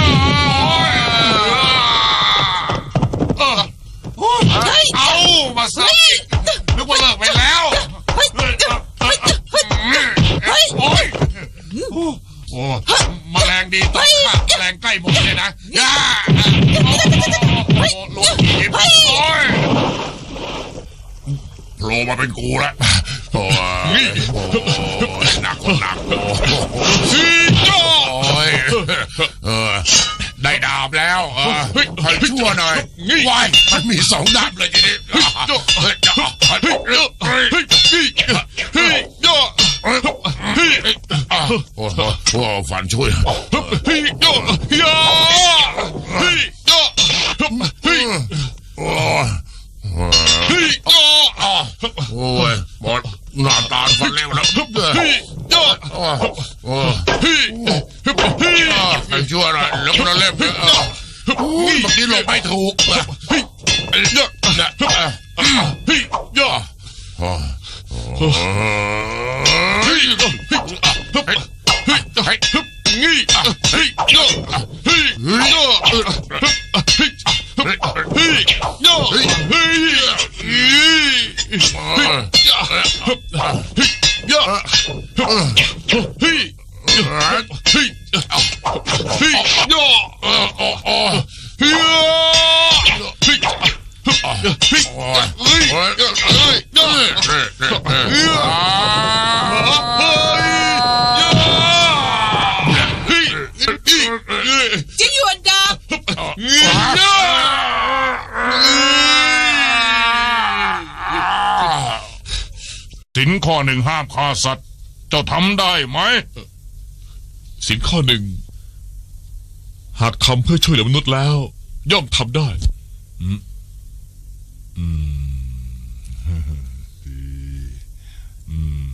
เอามาซะนึกว่าเลิกไปแล้วโอ้ยโอ้แมลงดีต้องฆ่าแมลงใกล้หมดเลยนะย่าโอ้โหลงหีบโอ้ยโผล่มาเป็นกูแล้วโอ้ยหนักคนหนักโอ้ยเออได้ดาบแล้วให้ชั่วหน่อยว้ายมันมีสองดาบเลยทีนี้เฮ้ยเฮ้ยเฮ้ยเฮ้ยเฮ้ยเฮ้ยเฮ้ยโอ้โหโอ้ฝันช่วยเฮ้ยโย่ย่าเฮ้ยโย่เฮ้ยโอ้เฮ้ยโย่โอ้ยหมดหน้าตาฟันเร็วแล้วเฮ้ยโย่โอ้เฮ้ยเฮ้ยให้ช่วยหน่อยแล้วเราเล่นเมื่อกี้หลบไม่ถูกเฮ้ยโย่เฮ้ยโย่เฮ้ยเฮ้ยเฮ้ยเฮ้ยเฮ้ยงี้เฮ้ยโย่เฮ้ยโย่เฮ้ยเฮ้ยเฮ้ยโย่เฮ้ยเฮ้ยเฮ้ยโย่เฮ้ยเฮ้ยเฮ้ยโย่เฮ้ยเฮ้ยเฮ้ยเฮ้ยจะหยุดดับสินข้อหนึ่งห้ามฆ่าสัตว์เจ้าทำได้ไหมสินข้อหนึ่งหากทำเพื่อช่วยเหลือมนุษย์แล้วย่อมทำได้อืมอืม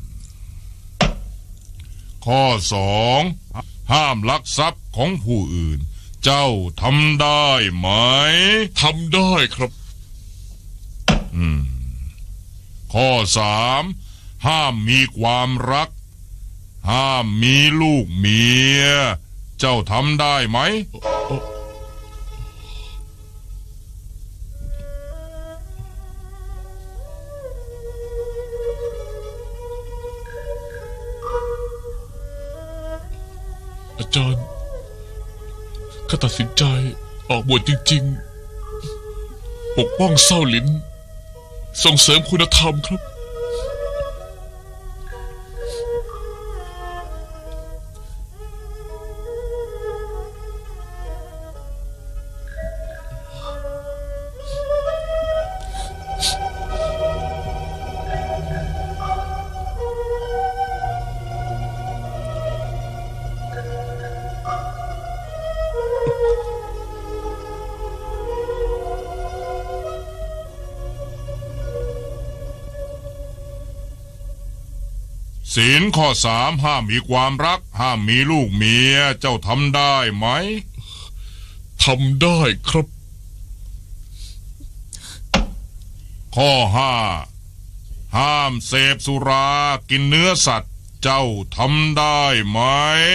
ข้อสองห้ามลักทรัพย์ของผู้อื่นเจ้าทำได้ไหมทำได้ครับอืมข้อสามห้ามมีความรักห้ามมีลูกเมียเจ้าทำได้ไหมอาจารย์ข้าตัดสินใจออกบวชจริงๆปกป้องเศร้าหลินส่งเสริมคุณธรรมครับศีลข้อสามห้ามมีความรักห้ามมีลูกเมียเจ้าทำได้ไหมทำได้ครับขข้อห้าห้ามเสพสุรากินเนื้อสัตว์เจ้าทำได้ไหม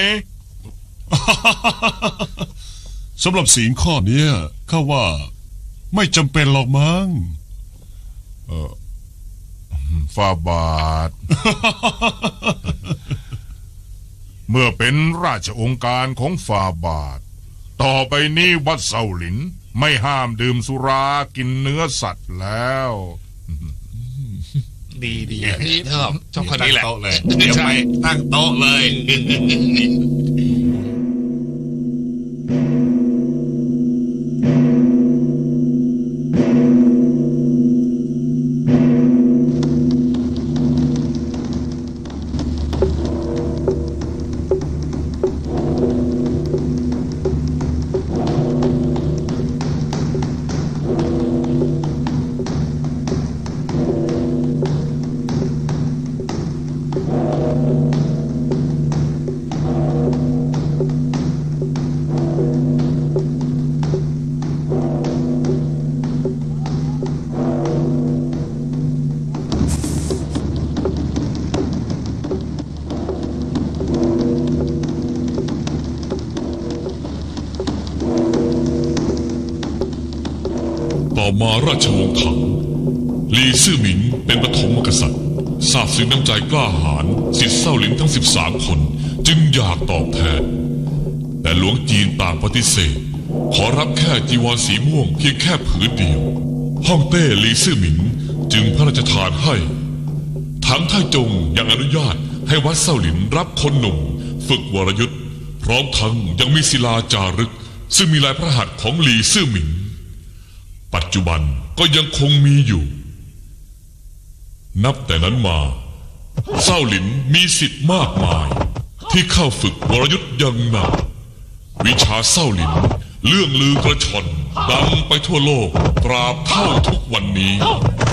สำหรับศีลข้อนี้ข้าว่าไม่จำเป็นหรอกมั้งเออฝ่าบาท เมื่อเป็นราชองค์การของฝ่าบาทต่อไปนี้วัดเซาหลินไม่ห้ามดื่มสุรากินเนื้อสัตว์แล้วดีดีชอบชอบคนตั้นี้งแหละโต๊ะเลยเดี๋ยวไปตั้งโต๊ะเลยต่อมาราชวงศ์ถังลีซื่อหมิงเป็นปฐมกษัตริย์ทราบซึ้งน้ำใจกล้าหาญสิทธิ์เศร้าหลินทั้งสิบสามคนจึงอยากตอบแทนแต่หลวงจีนต่างปฏิเสธขอรับแค่จีวรสีม่วงเพียงแค่ผืนเดียวฮ่องเต้ลีซื่อหมิงจึงพระราชทานให้ถังไทจงยังอนุญาตให้วัดเศร้าหลินรับคนหนุ่มฝึกวรยุทธ์พร้อมทั้งยังมีศิลาจารึกซึ่งมีลายพระหัตถ์ของลีซื่อหมิงปัจจุบันก็ยังคงมีอยู่นับแต่นั้นมาเศร้าหลินมีสิทธิ์มากมายที่เข้าฝึกวรยุทธ์อย่างหนักวิชาเศร้าหลินเลื่องลือกระชอนดังไปทั่วโลกตราบเท่าทุกวันนี้